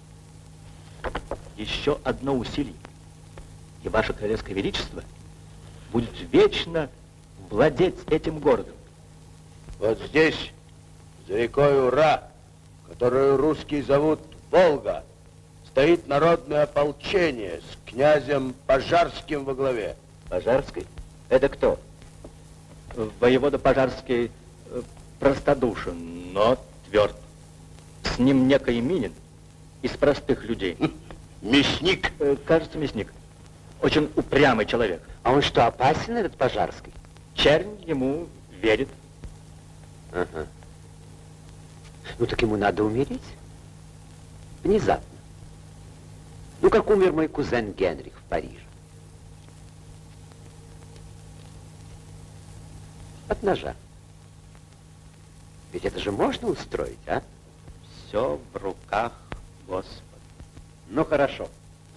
Еще одно усилие, и Ваше Королевское Величество будет вечно владеть этим городом. Вот здесь, за рекой Ура, которую русские зовут Волга, стоит народное ополчение с князем Пожарским во главе. Пожарский? Это кто? Воевода Пожарский простодушен, но тверд. С ним некий Минин из простых людей. Мясник? Кажется, мясник. Очень упрямый человек. А он что, опасен, этот Пожарский? Чернь ему верит. Ага. Ну так ему надо умереть. Внезапно. Ну, как умер мой кузен Генрих в Париже. От ножа. Ведь это же можно устроить, а? Все в руках Господа. Ну, хорошо.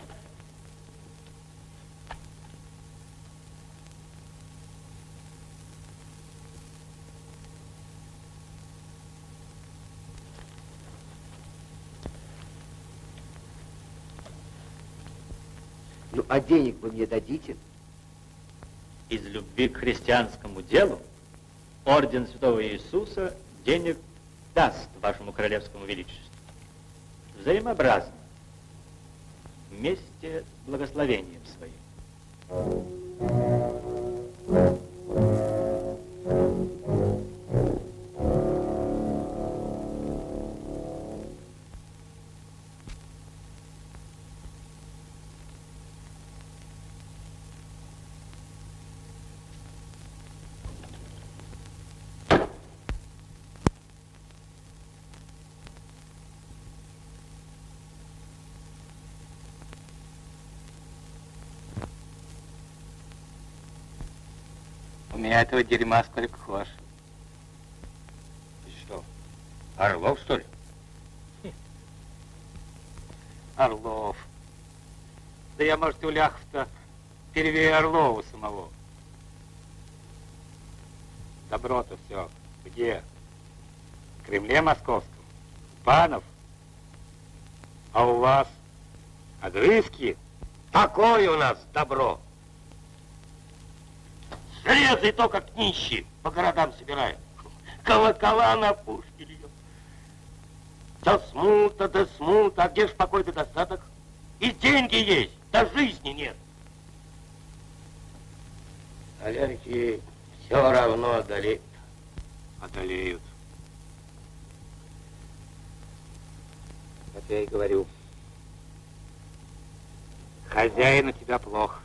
Ну, а денег вы мне дадите? Из любви к христианскому делу орден Святого Иисуса денег даст Вашему Королевскому Величеству. Взаимообразно. Вместе с благословением своим. меня этого дерьма сколько хочешь. Ты что, Орлов, что ли? Орлов. Да я, может, у ляхов-то первее Орлова самого. Добро-то все. Где? В Кремле московском? Панов? А у вас? Огрызки? Такое у нас добро. Железо и то, как нищие, по городам собираем. Колокола на пушке льем. Да смута, а где ж покой-то достаток? И деньги есть, да жизни нет. А ляхи все равно одолеют. Одолеют. Вот я и говорю. Хозяин у тебя плохо.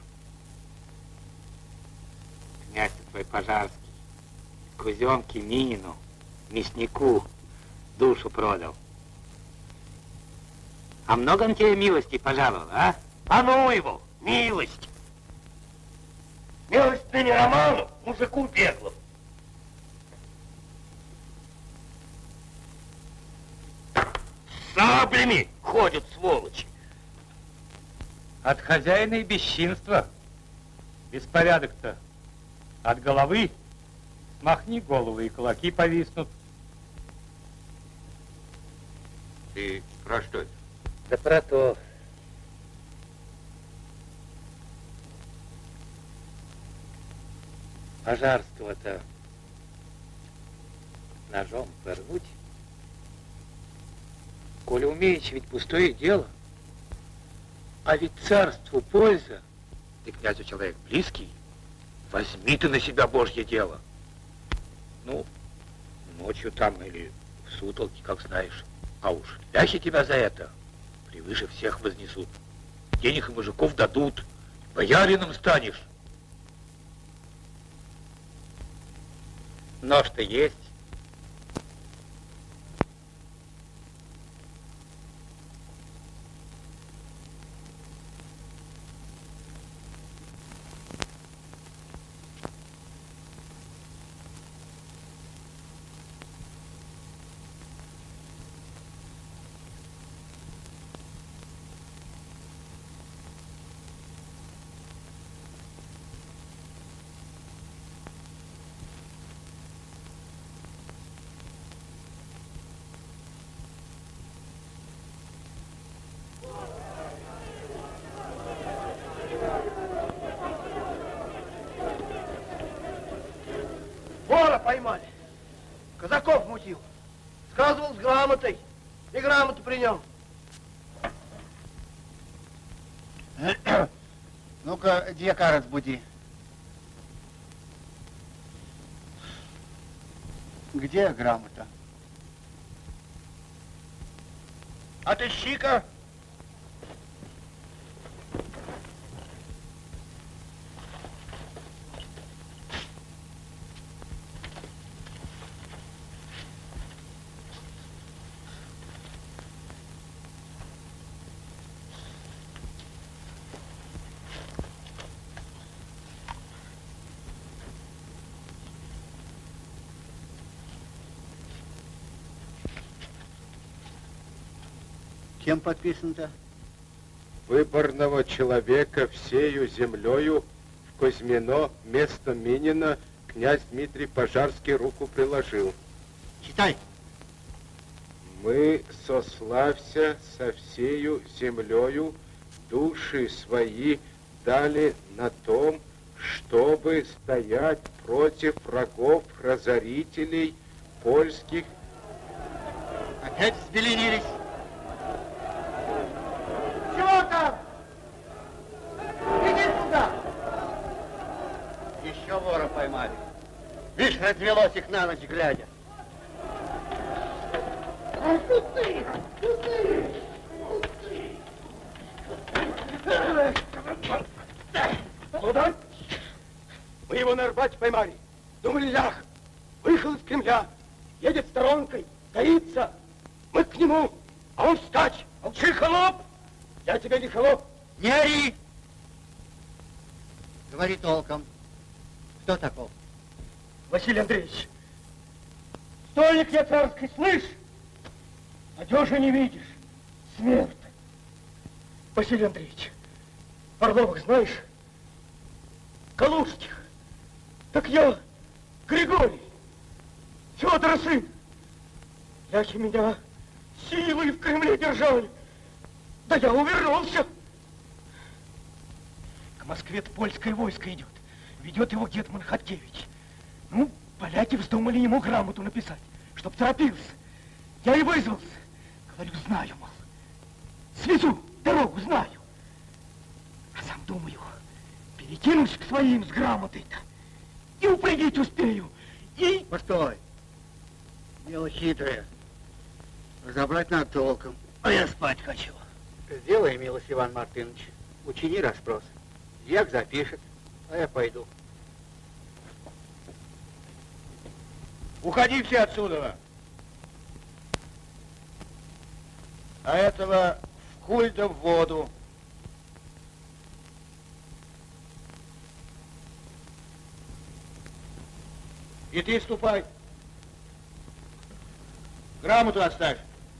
Князь твой Пожарский, Кузенке Минину, мяснику, душу продал. А много он тебе милости пожаловал, а? А ну его, милость! Милость ныне Роману, мужику беглому. С саблями ходят сволочи. От хозяина и бесчинства. Беспорядок-то от головы. Махни голову, и кулаки повиснут. Ты про что это? Да про то. Пожарство-то ножом порвуть. Коли умеешь, ведь пустое дело. А ведь царству польза. Ты, князю, человек близкий, возьми ты на себя Божье дело. Ну, ночью там или в сутолке, как знаешь. А уж ляхи тебя за это превыше всех вознесут. Денег и мужиков дадут, боярином станешь. Нож-то есть. Вора поймали. Казаков мутил. Сказывал с грамотой. И грамоту при нем. Ну-ка, дьяка разбуди. Где грамота? Отыщи-ка. Кем подписан-то? Выборного человека всею землею в Кузьмино место Минина князь Дмитрий Пожарский руку приложил. Читай. Мы сослався со всею землею, души свои дали на том, чтобы стоять против врагов, разорителей польских. Опять взбеленились. Чего там? Иди сюда. Еще вора поймали. Видишь, развелось их на ночь глядя. А ты! Куда? Мы его на Арбате поймали. Думали, лях. Вышел из Кремля. Едет сторонкой. Таится. Мы к нему. А он вскачь. Молчи, холоп. Я тебе не холоп. Не ори! Говори толком. Кто таков? Василий Андреевич, стольник я царский, слышь? Одежи не видишь, смерть. Василий Андреевич, Орловых знаешь? Калужских. Так я Григорий, Федора сын. Ляхи меня силой в Кремле держали. Да я увернулся. К Москве польское войско идет. Ведет его гетман Хаткевич. Ну, поляки вздумали ему грамоту написать, чтоб торопился. Я и вызвался. Говорю, знаю, мол. Свезу, дорогу знаю. А сам думаю, перекинусь к своим с грамотой-то. И упредить успею. И... Постой. Дело хитрое. Разобрать надо толком. А я спать хочу. Сделай милость, Иван Мартынович. Учини расспрос. Дьяк запишет, а я пойду. Уходи все отсюда. А этого в куль да в воду. И ты ступай. Грамоту оставь.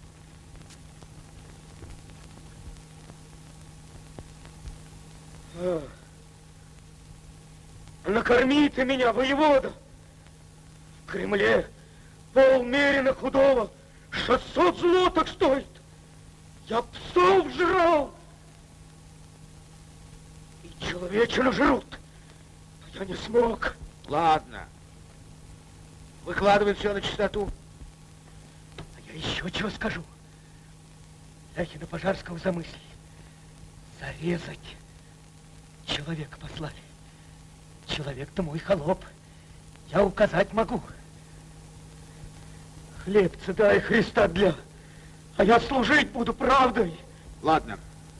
Накорми ты меня, воевода! В Кремле полмерено худого 600 злоток стоит. Я псов жрал. И человечину жрут. Но я не смог. Ладно. Выкладывай все на чистоту. А я еще чего скажу. Ляхина Пожарского замыслили. Зарезать. Человека послали. Человек-то мой холоп. Я указать могу. Хлебца дай Христа для. А я служить буду правдой. Ладно.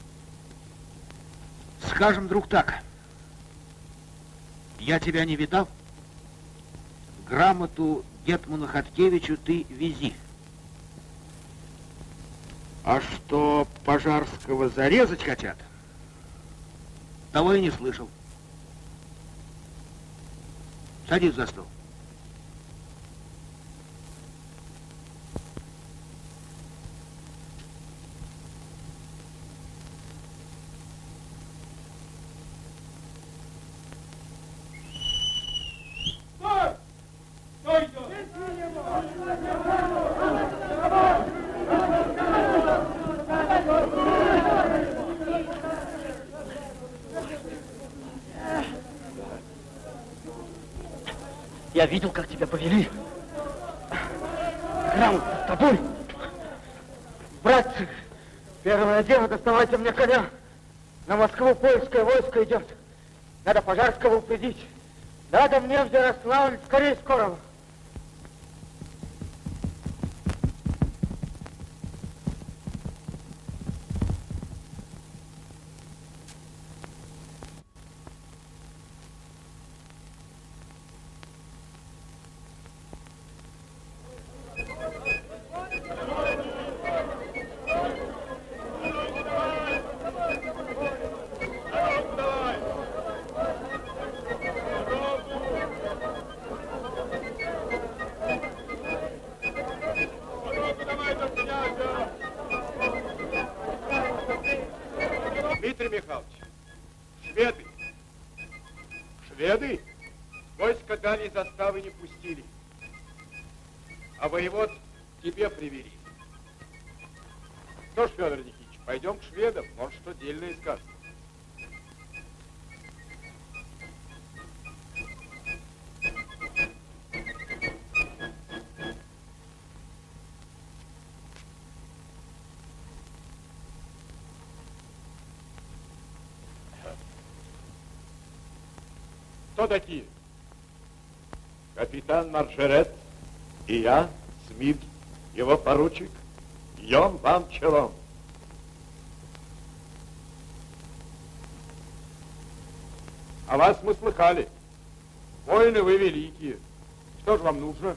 Скажем, друг, так. Я тебя не видал. Грамоту гетману Хаткевичу ты вези. А что Пожарского зарезать хотят, того я не слышал. Садись за стол. Я видел, как тебя повели. Грамота с тобой. Братцы, первое дело, доставайте мне коня. На Москву польское войско идет. Надо Пожарского упредить. Надо мне в Ярославль скорее скорого. Дмитрий Михайлович, шведы. Шведы войско дальней заставы не пустили, а воевод тебе привели. Что ж, Федор Никитич, пойдем к шведам, может, что дельное скажет. Кто такие? Капитан Маржерет и я, Смит, его поручик, бьем вам челом. О вас мы слыхали. Воины вы великие. Что же вам нужно?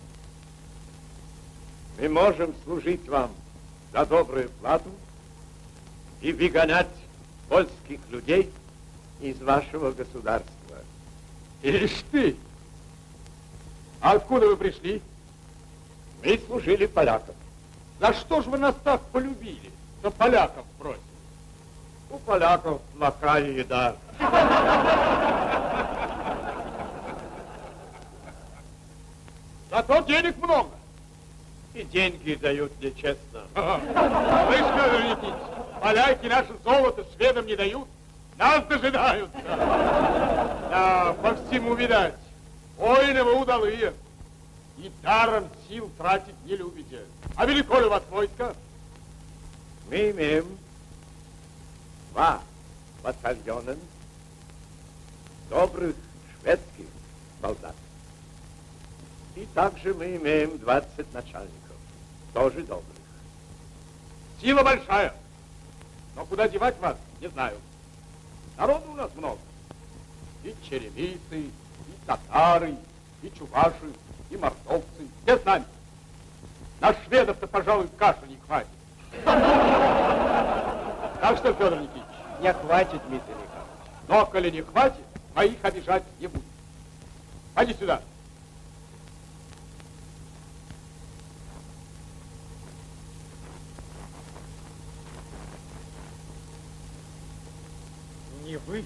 Мы можем служить вам за добрую плату и выгонять польских людей из вашего государства. Ишь ты! А откуда вы пришли? Мы служили полякам. За что же вы нас так полюбили, что поляков бросили? У поляков плохая еда. Зато денег много. И деньги дают мне честно. Слышь, Федор Никитич, поляки наше золото шведам не дают, нас дожидаются. Да, по всему видать, воины вы удалые. И даром сил тратить не любите. А велико ли у вас войско? Мы имеем 2 батальона добрых шведских солдат. И также мы имеем 20 начальников, тоже добрых. Сила большая, но куда девать вас, не знаю. Народу у нас много. И черемисы, и татары, и чуваши, и мордовцы. Все с нами. На шведов-то, пожалуй, каши не хватит. Так что, Федор Никитич? Не хватит, Дмитрий Николаевич. Но, коли не хватит, моих обижать не буду. Пойди сюда. Ни вы,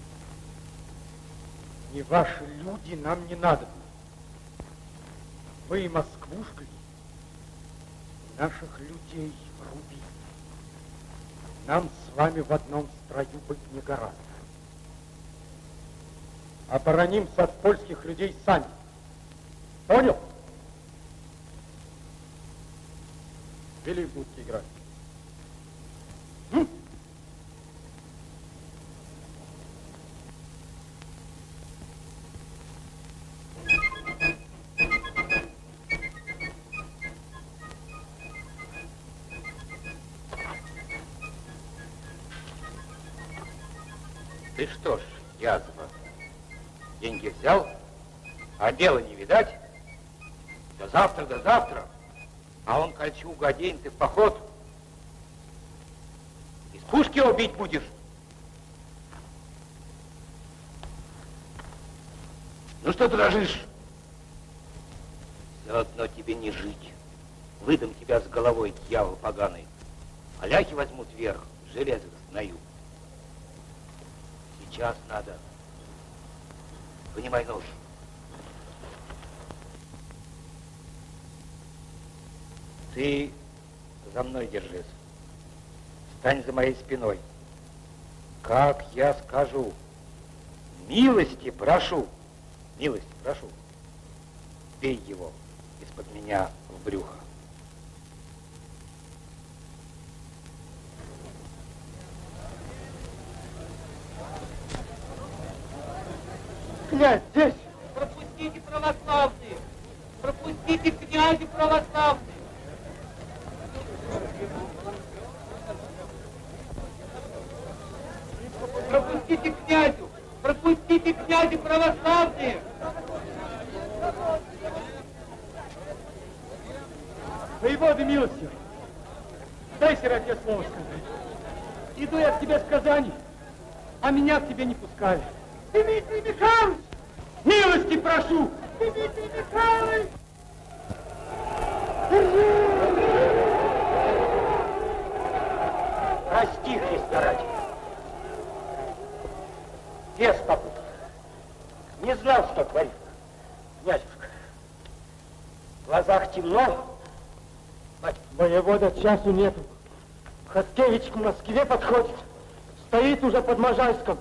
ни ваши люди нам не надо. Вы и Москву жгли, и наших людей рубили. Нам с вами в одном строю быть не гораздо. Оборонимся от польских людей сами. Понял? Вели в будки играть. Ты что ж, язва, деньги взял, а дела не видать? До завтра, а он кольчугу одень, ты в поход. Из пушки его бить будешь? Ну что дрожишь? Все одно тебе не жить. Выдам тебя с головой, дьявол поганый. Поляки возьмут верх, железо знаю. Сейчас надо. Вынимай нож. Ты за мной держись. Стань за моей спиной. Как я скажу, милости прошу, бей его из-под меня в брюхо. Князь здесь! Пропустите православные! Пропустите князя православные! Пропустите князю! Пропустите князя православные! Воеводы милостивый, дай сироте слово сказать. Иду я к тебе с Казани, а меня к тебе не пускали. Дмитрий Михайлович! Милости прошу! Дмитрий Михайлович! Прости, Христа ради. Без попуток. Не знал, что творит. Князюшка, в глазах темно. Воевода часу нету. Хаткевич к Москве подходит. Стоит уже под Можайском.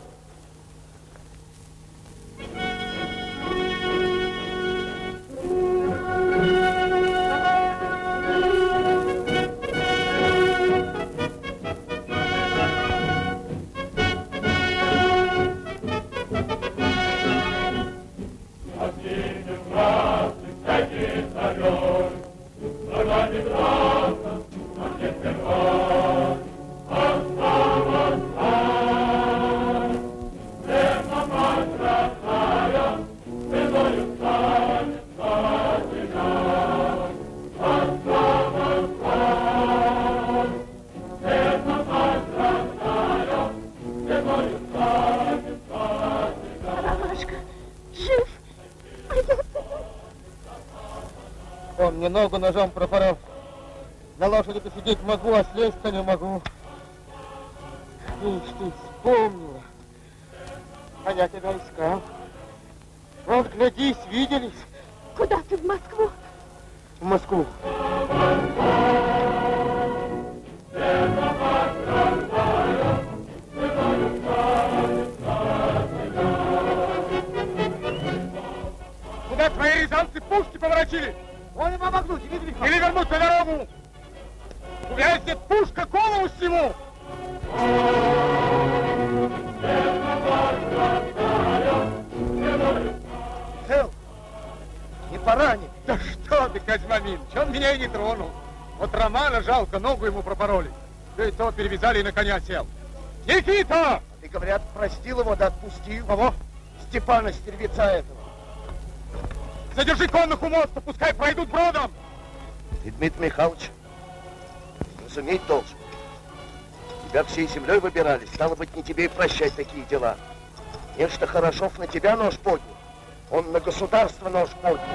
Он мне ногу ножом пропорол. На лошади-то сидеть могу, а слезть-то не могу. Ишь ты, вспомнила. А я тебя искал. Вот, глядись, виделись. Куда ты, в Москву? В Москву. Куда твои рязанцы пушки поворотили? Он им обогнуть, видели? Или вернуть на дорогу. Увязнет пушка, голову сниму. Цел? Не поранен? Да что ты, Козьмамин, он меня и не тронул. Вот Романа жалко, ногу ему пропороли. Да и то перевязали и на коня сел. Никита! А ты, говорят, простил его, да отпустил. Кого? Степана Стервеца этого. Задержи конных у моста, пускай пройдут бродом. Ты, Дмитрий Михайлович, разуметь должен. Тебя всей землей выбирали, стало быть, не тебе и прощать такие дела. Нечто Хорошов на тебя нож поднял, он на государство нож поднял.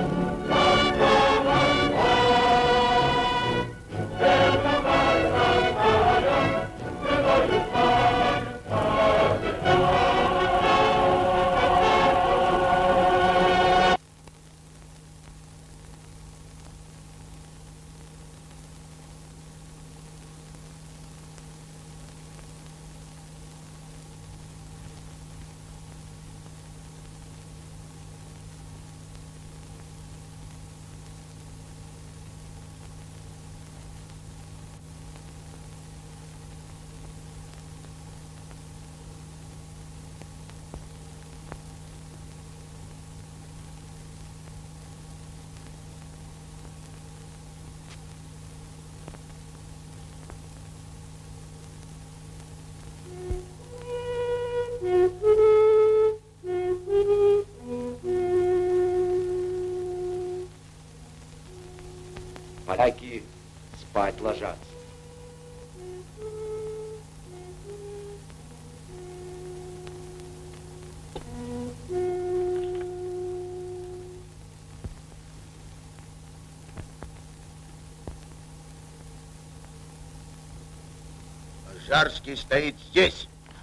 Поляки спать ложатся. Пожарский стоит здесь.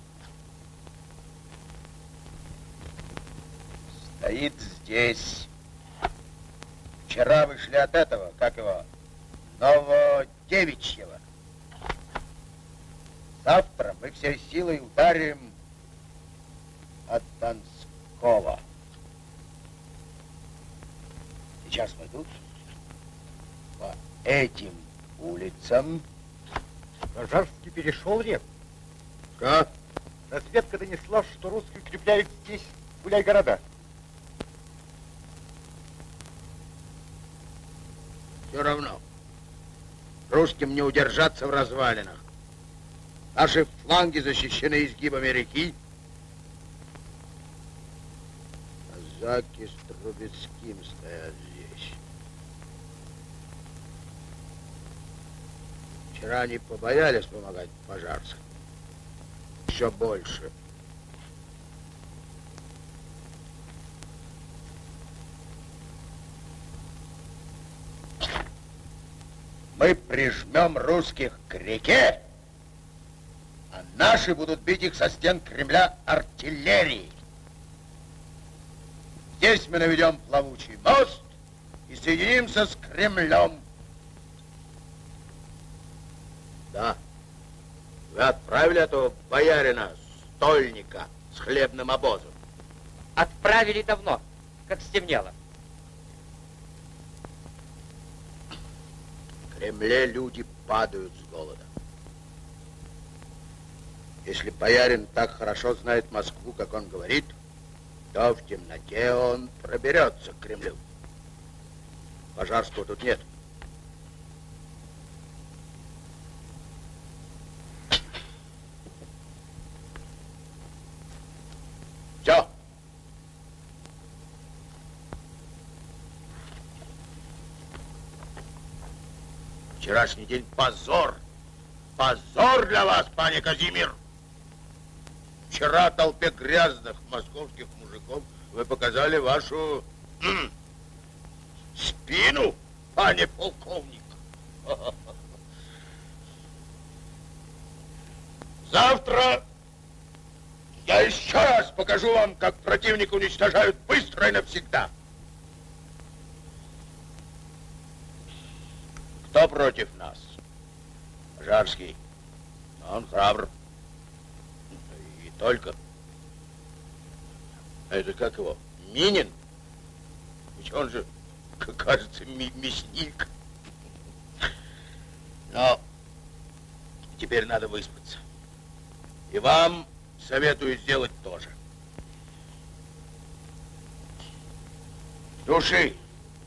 Стоит здесь. Вчера вышли от этого, как его, Новодевичьего. Завтра мы всей силой ударим от Донского. Сейчас мы тут по этим улицам. Пожарский перешел реку. Как? Разведка донесла, что русские укрепляют здесь гуляй-города. Все равно. Русским не удержаться в развалинах. Наши фланги защищены изгибами реки. Казаки с Трубецким стоят здесь. Вчера они побоялись помогать Пожарскому. Еще больше. Мы прижмем русских к реке, а наши будут бить их со стен Кремля артиллерией. Здесь мы наведем плавучий мост и соединимся с Кремлем. Да, вы отправили этого боярина, стольника, с хлебным обозом? Отправили давно, как стемнело. В Кремле люди падают с голода. Если боярин так хорошо знает Москву, как он говорит, то в темноте он проберется к Кремлю. Пожарского тут нет. Все. Вчерашний день позор. Позор для вас, пане Казимир. Вчера толпе грязных московских мужиков вы показали вашу спину. звание полковник. Завтра я еще раз покажу вам, как противника уничтожают быстро и навсегда. Кто против нас? Пожарский. Он храбр. И только. Это как его? Минин? Ведь он же, кажется, мясник. Но теперь надо выспаться. И вам советую сделать тоже. Души.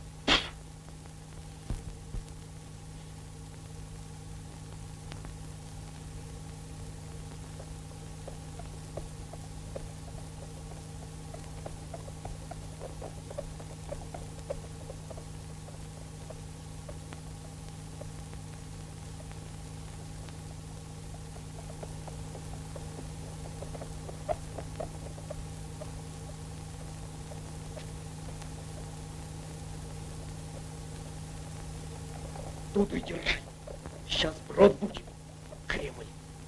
Тут и держи. Сейчас брод будет. Кремль.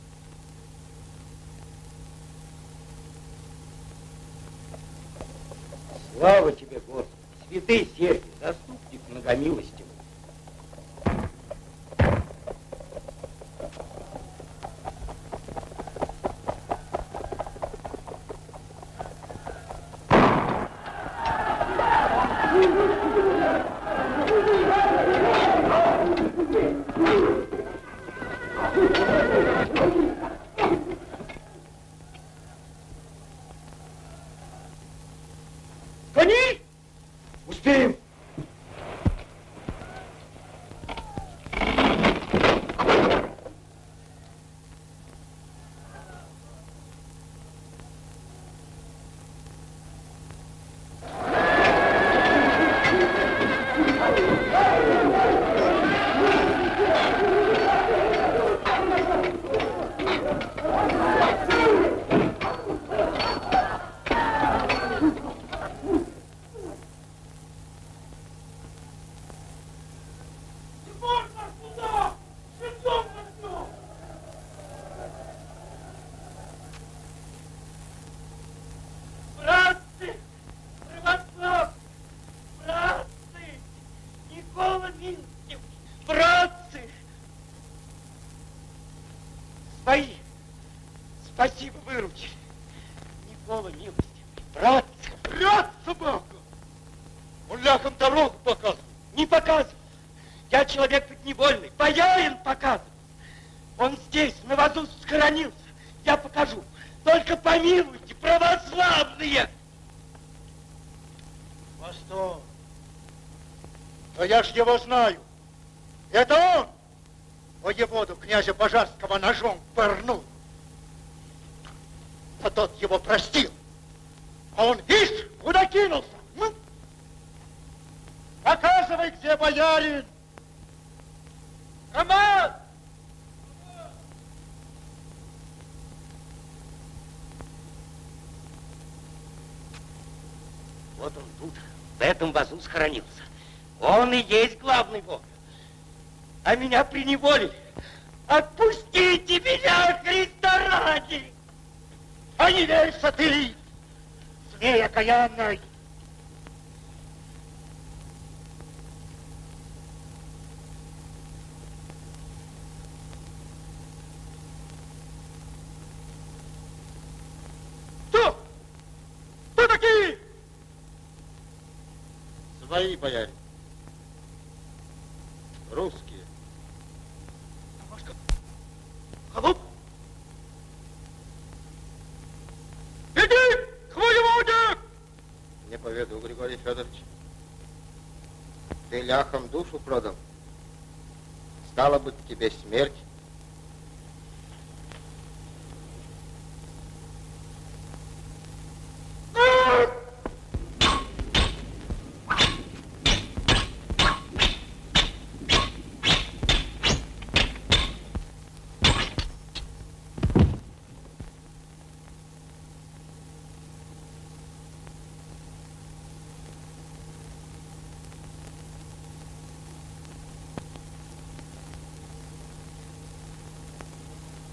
Слава тебе, Господи! Святый Сергий, заступник многомилостивый. Кони! Успеем! Братцы! Православ! Братцы! Никола Минских! Братцы! Свои! Спасибо, выручили! Никола милостивый! Братцы! Брат собака! Он ляхом дорогу показывает! Не показывает! Я человек подневольный, боярин показывает! Он здесь, на вазу схоронился! Я покажу! Только помилуйте, православные! А что? Да я ж его знаю. Это он воеводу князя Пожарского ножом пырнул. А тот его простил. А он, видишь, куда кинулся? Показывай, где боярин. Роман! Вот он тут, в этом вазу схоронился. Он и есть главный вор. А меня приневолили. Отпустите меня, Христа ради! А не верься ты, змей окаянный! Кто? Кто такие? Свои, бояре. Русские. Холоп? Иди к воеводе! Не поведу, Григорий Федорович. Ты ляхом душу продал. Стало быть, тебе смерть.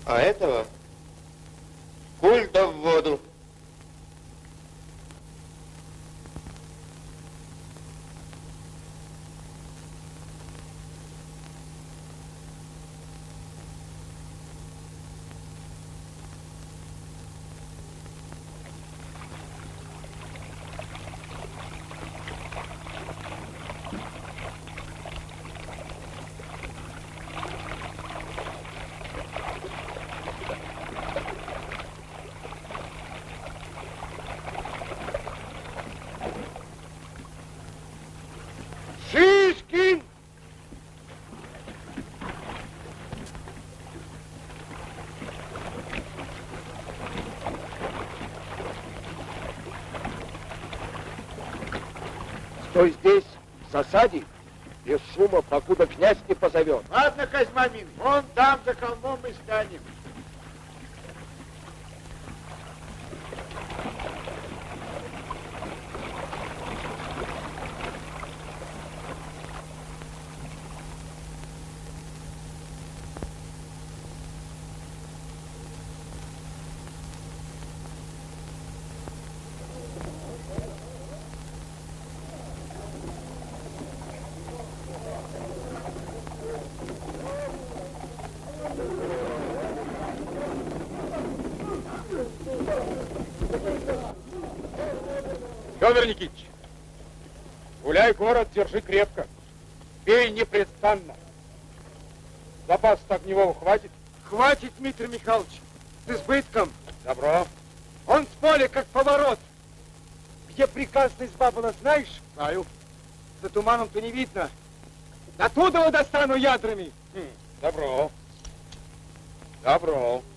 А этого куль да в воду. Шишкин! Стой здесь, в засаде, без шума, покуда князь не позовет. Ладно, Козьма Милый, вон там за холмом мы станем. Федор Никитич, гуляй город, держи крепко. Пей непрестанно. Запас огневого хватит? Хватит, Дмитрий Михайлович. С избытком. Добро. Он с поля, как поворот. Где приказная изба была, знаешь? Знаю. За туманом-то не видно. Оттуда его достану ядрами. Добро. Добро.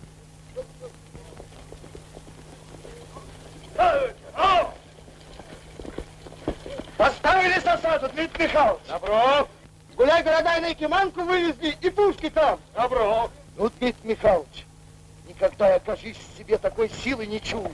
Поставили засаду, Дмитрий Михайлович. Добро. Гуляй города и на Якиманку вывезли, и пушки там. Добро. Ну, Дмитрий Михайлович, никогда я, кажись, в себе такой силы не чую.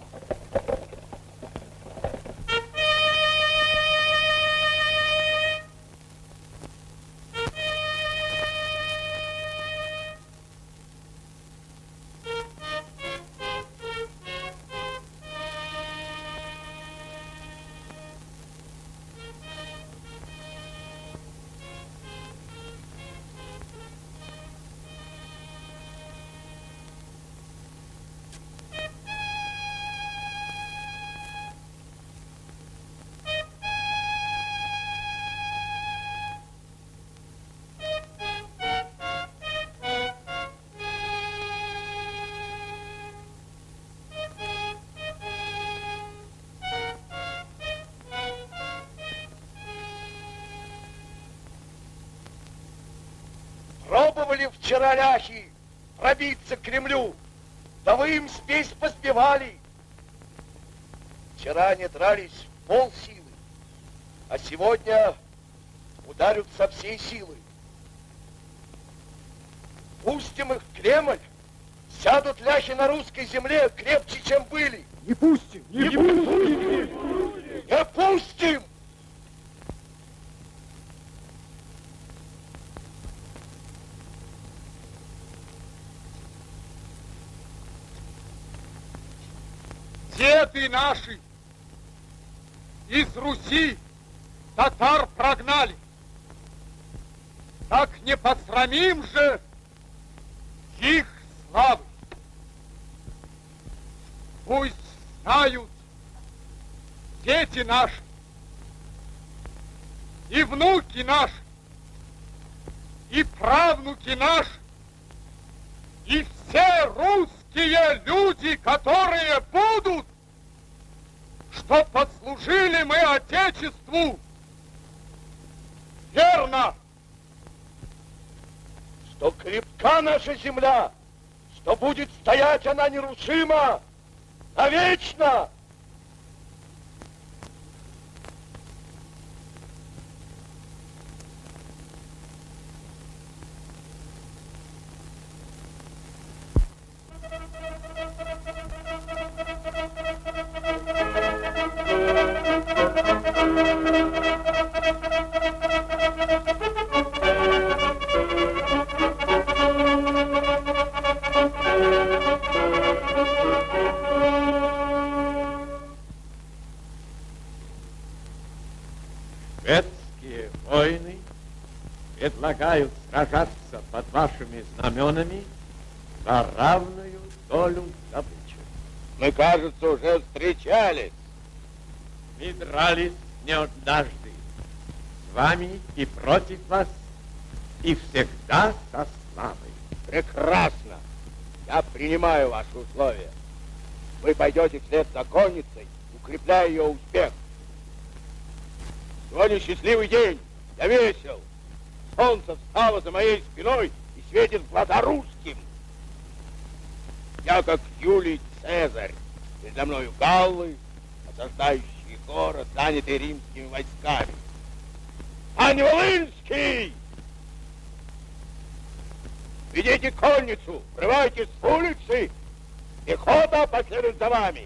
Пробовали вчера ляхи пробиться к Кремлю, да вы им спесь поспевали. Вчера они дрались в полсилы, а сегодня ударят со всей силы. Пустим их в Кремль, сядут ляхи на русской земле крепче, чем были. Не пустим! Не пустим! Не пустим! Деды наши из Руси татар прогнали. Так не посрамим же их славы. Пусть знают дети наши и внуки наши, и правнуки наши, и все русские люди, которые будут, что послужили мы Отечеству верно, что крепка наша земля, что будет стоять она нерушимо, навечно. предлагают сражаться под вашими знаменами за равную долю добычи. Мы, кажется, уже встречались. Мы дрались не однажды. С вами и против вас, и всегда со славой. Прекрасно. Я принимаю ваши условия. Вы пойдете вслед за конницей, укрепляя ее успех. Сегодня счастливый день. Я весел. Солнце встало за моей спиной и светит в глаза русским. Я как Юлий Цезарь. Передо мною галлы, осаждающие город, занятые римскими войсками. Пане Волынский! Ведите конницу, врывайтесь с улицы, пехота последует за вами.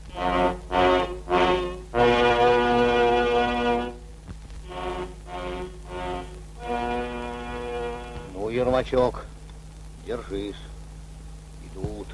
Ну, Ермачок, держись. Идут.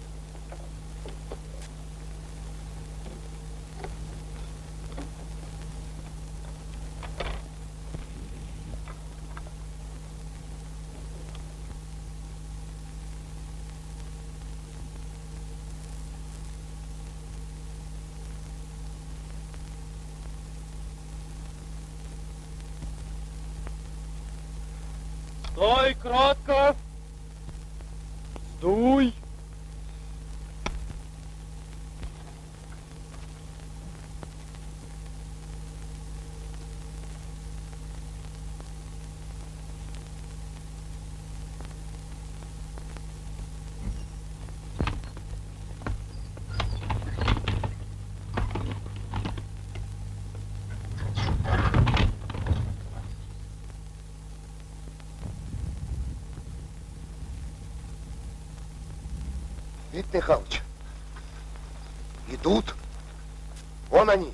Стой, кротко! Сдуй! Ведь, Михалыч, идут. Вон они.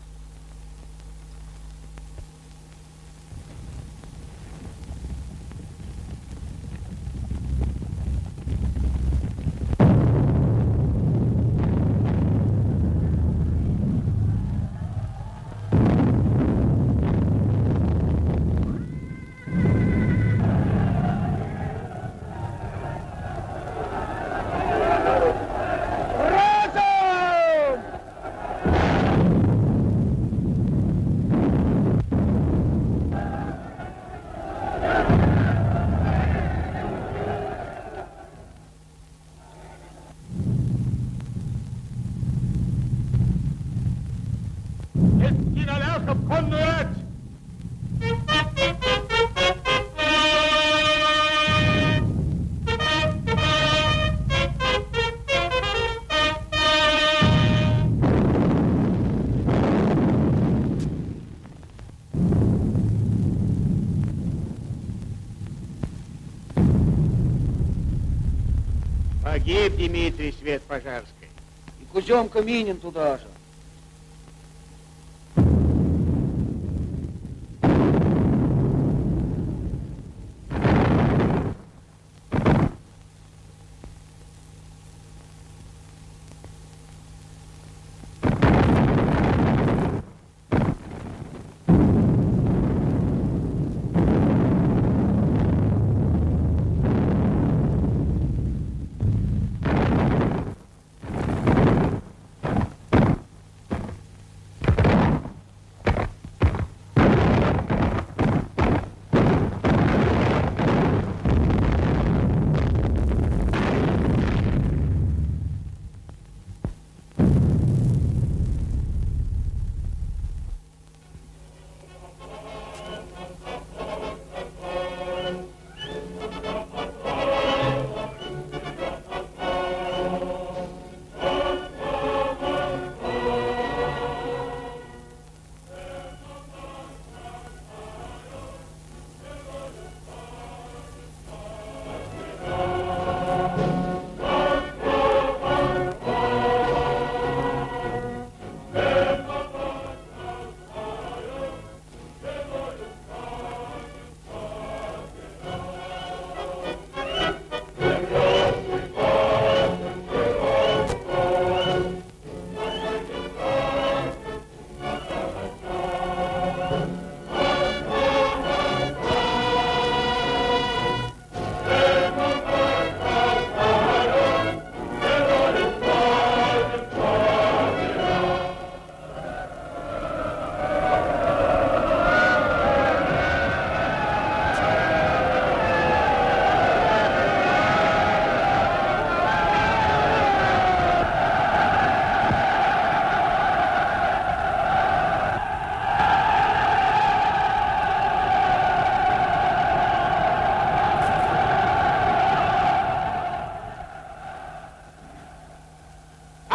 Погиб Дмитрий Свет Пожарской. И Куземка Минин туда же.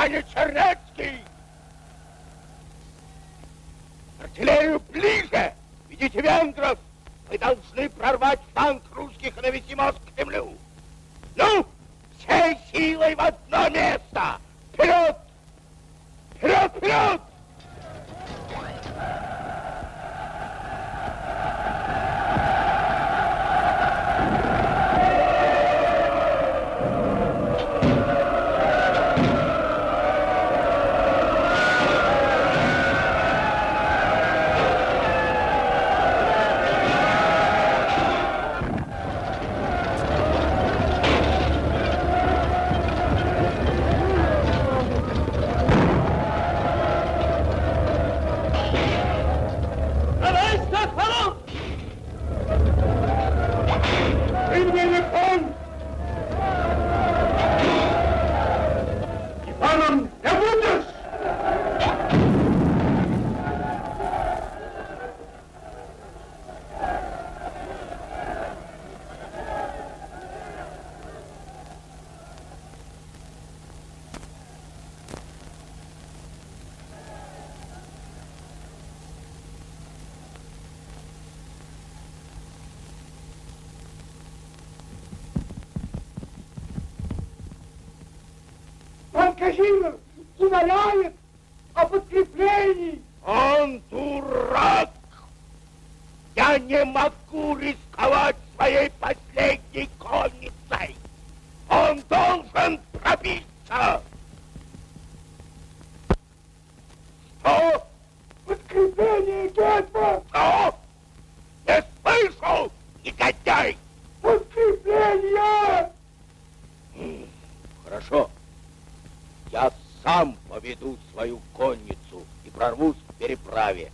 а не Чернецкий! Артиллерию ближе! Ведите венгров! Мы должны прорвать фланг русских и навести мост к Кремлю. Ну, всей силой в одно место! Вперед! Вперед, вперед! Казимир умоляет о подкреплении. Он дурак! Я не могу рисковать своей последней конницей. Он должен пробиться. Что? Подкрепление, Гетман! Что? Не слышу, негодяй! Подкрепление! Хорошо. Я сам поведу свою конницу и прорвусь к переправе.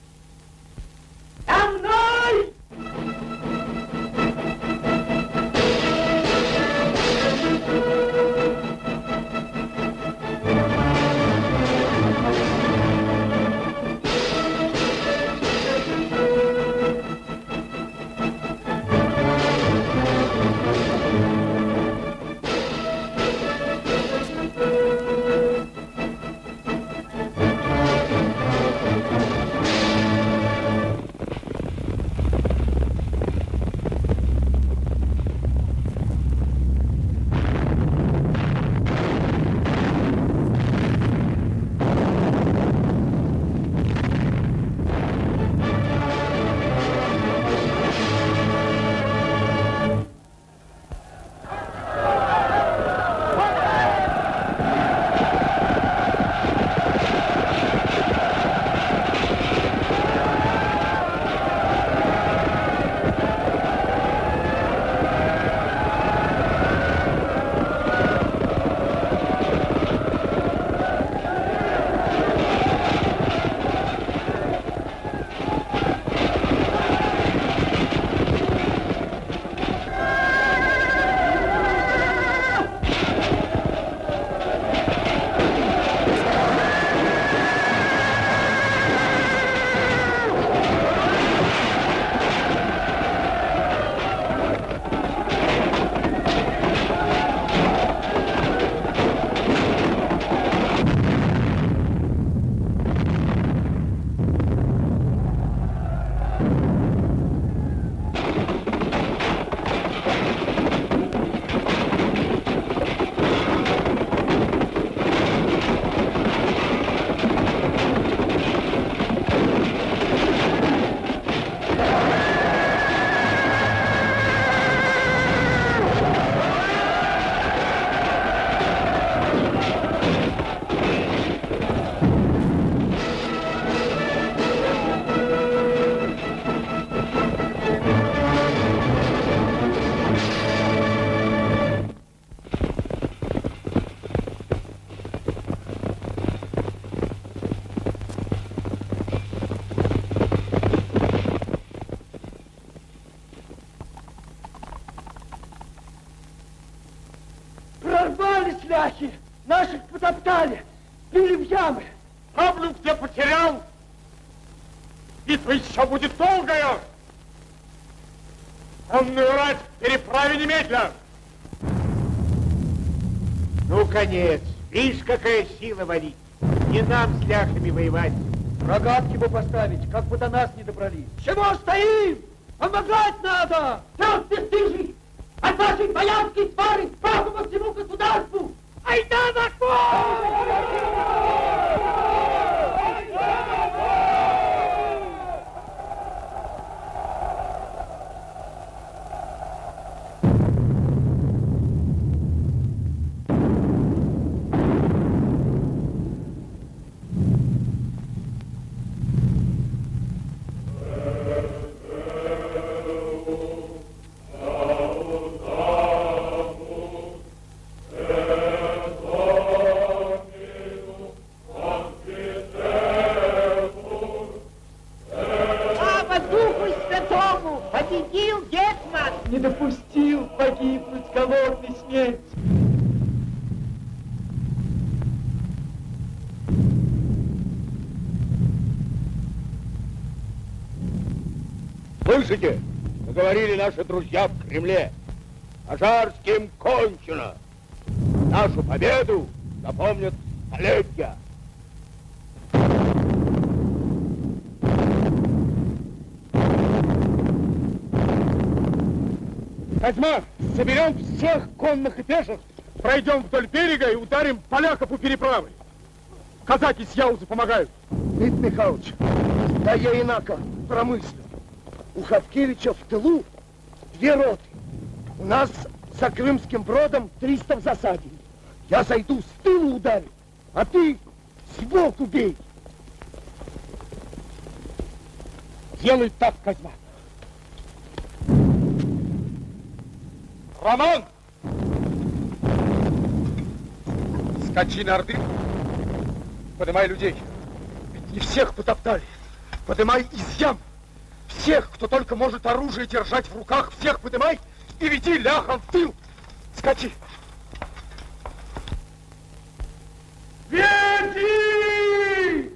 За мной! ляхи! Наших потоптали! Били в ямы! Павлюк где потерял? Битва еще будет долгая! Конную рать переправи немедля! Ну, конец. Видишь, какая сила валить. Не нам с ляхами воевать. Рогатки бы поставить, как бы до нас не добрались. Чего стоим? Помогать надо! Петр бесстыжий! От вашей боярской свары праву по всему государству! Айда на Не допустил погибнуть голодной смерти. Слышите, что говорили наши друзья в Кремле? Пожарским кончено. Нашу победу запомнят столетия. Козьма, соберем всех конных и пеших, пройдем вдоль берега и ударим поляков у переправы. Казаки с Яузы помогают. Дмитрий Михайлович, да я инако промыслю. У Хаткевича в тылу 2 роты. У нас за Крымским бродом 300 в засаде. Я зайду с тылу ударю, а ты сбоку бей. Делай так, Козьма. Роман! Скачи на Орды, подымай людей. Ведь не всех потоптали. Подымай из ям. Всех, кто только может оружие держать в руках, всех подымай и веди ляхом в тыл. Скачи. Веди!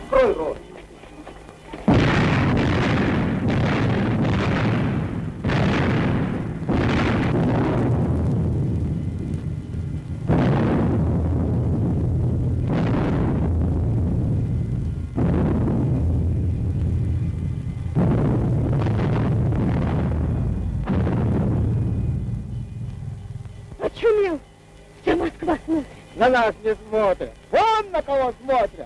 Открой рот. Очумел. Вся Москва смотрит. На нас не смотрят. Вон на кого смотрят.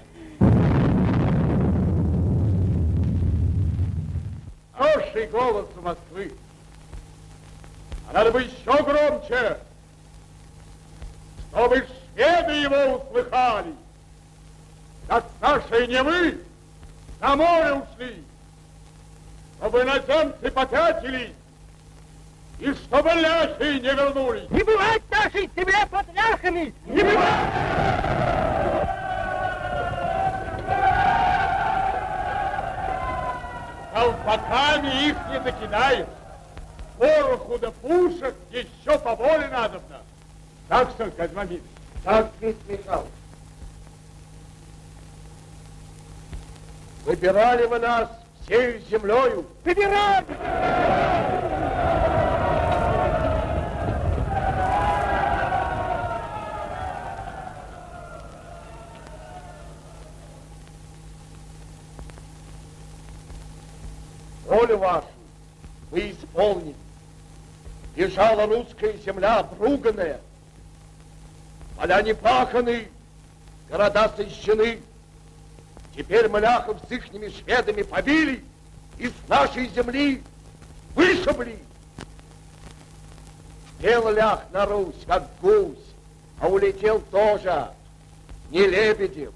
Хороший голос у Москвы. А надо бы еще громче, чтобы шведы его услыхали. Как наши Невы на море ушли, чтобы иноземцы попятились, и чтобы ляхи не вернулись. Не бывать нашей земле под ляхами! Не бывать! Колпаками их не закидаешь. Пороху да пушек еще поболе надобно. Так что, Козьмомин? Так, Федь Михайлович. Выбирали вы нас всей землею. Выбирали! Волю вашу вы исполнили. Лежала русская земля обруганная. Поля не паханы, города сожжены. Теперь мы ляхов с ихними шведами побили и с нашей земли вышибли. Сел лях на Русь, как гусь, а улетел тоже, не Лебедев.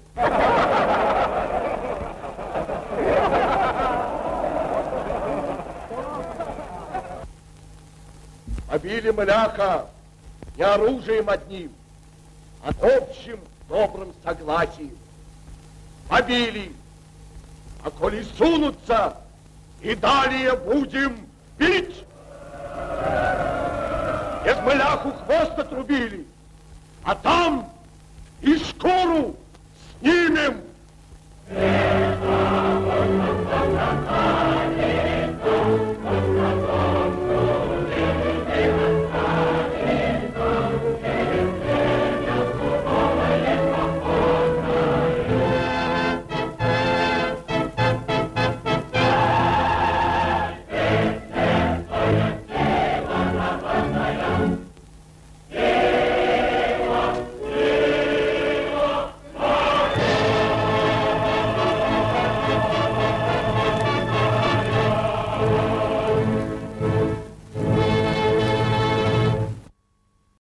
Побили мы ляха не оружием одним, а общим добрым согласием. Побили, а коли сунутся, и далее будем бить. Ведь мы ляху хвост отрубили, а там и шкуру снимем.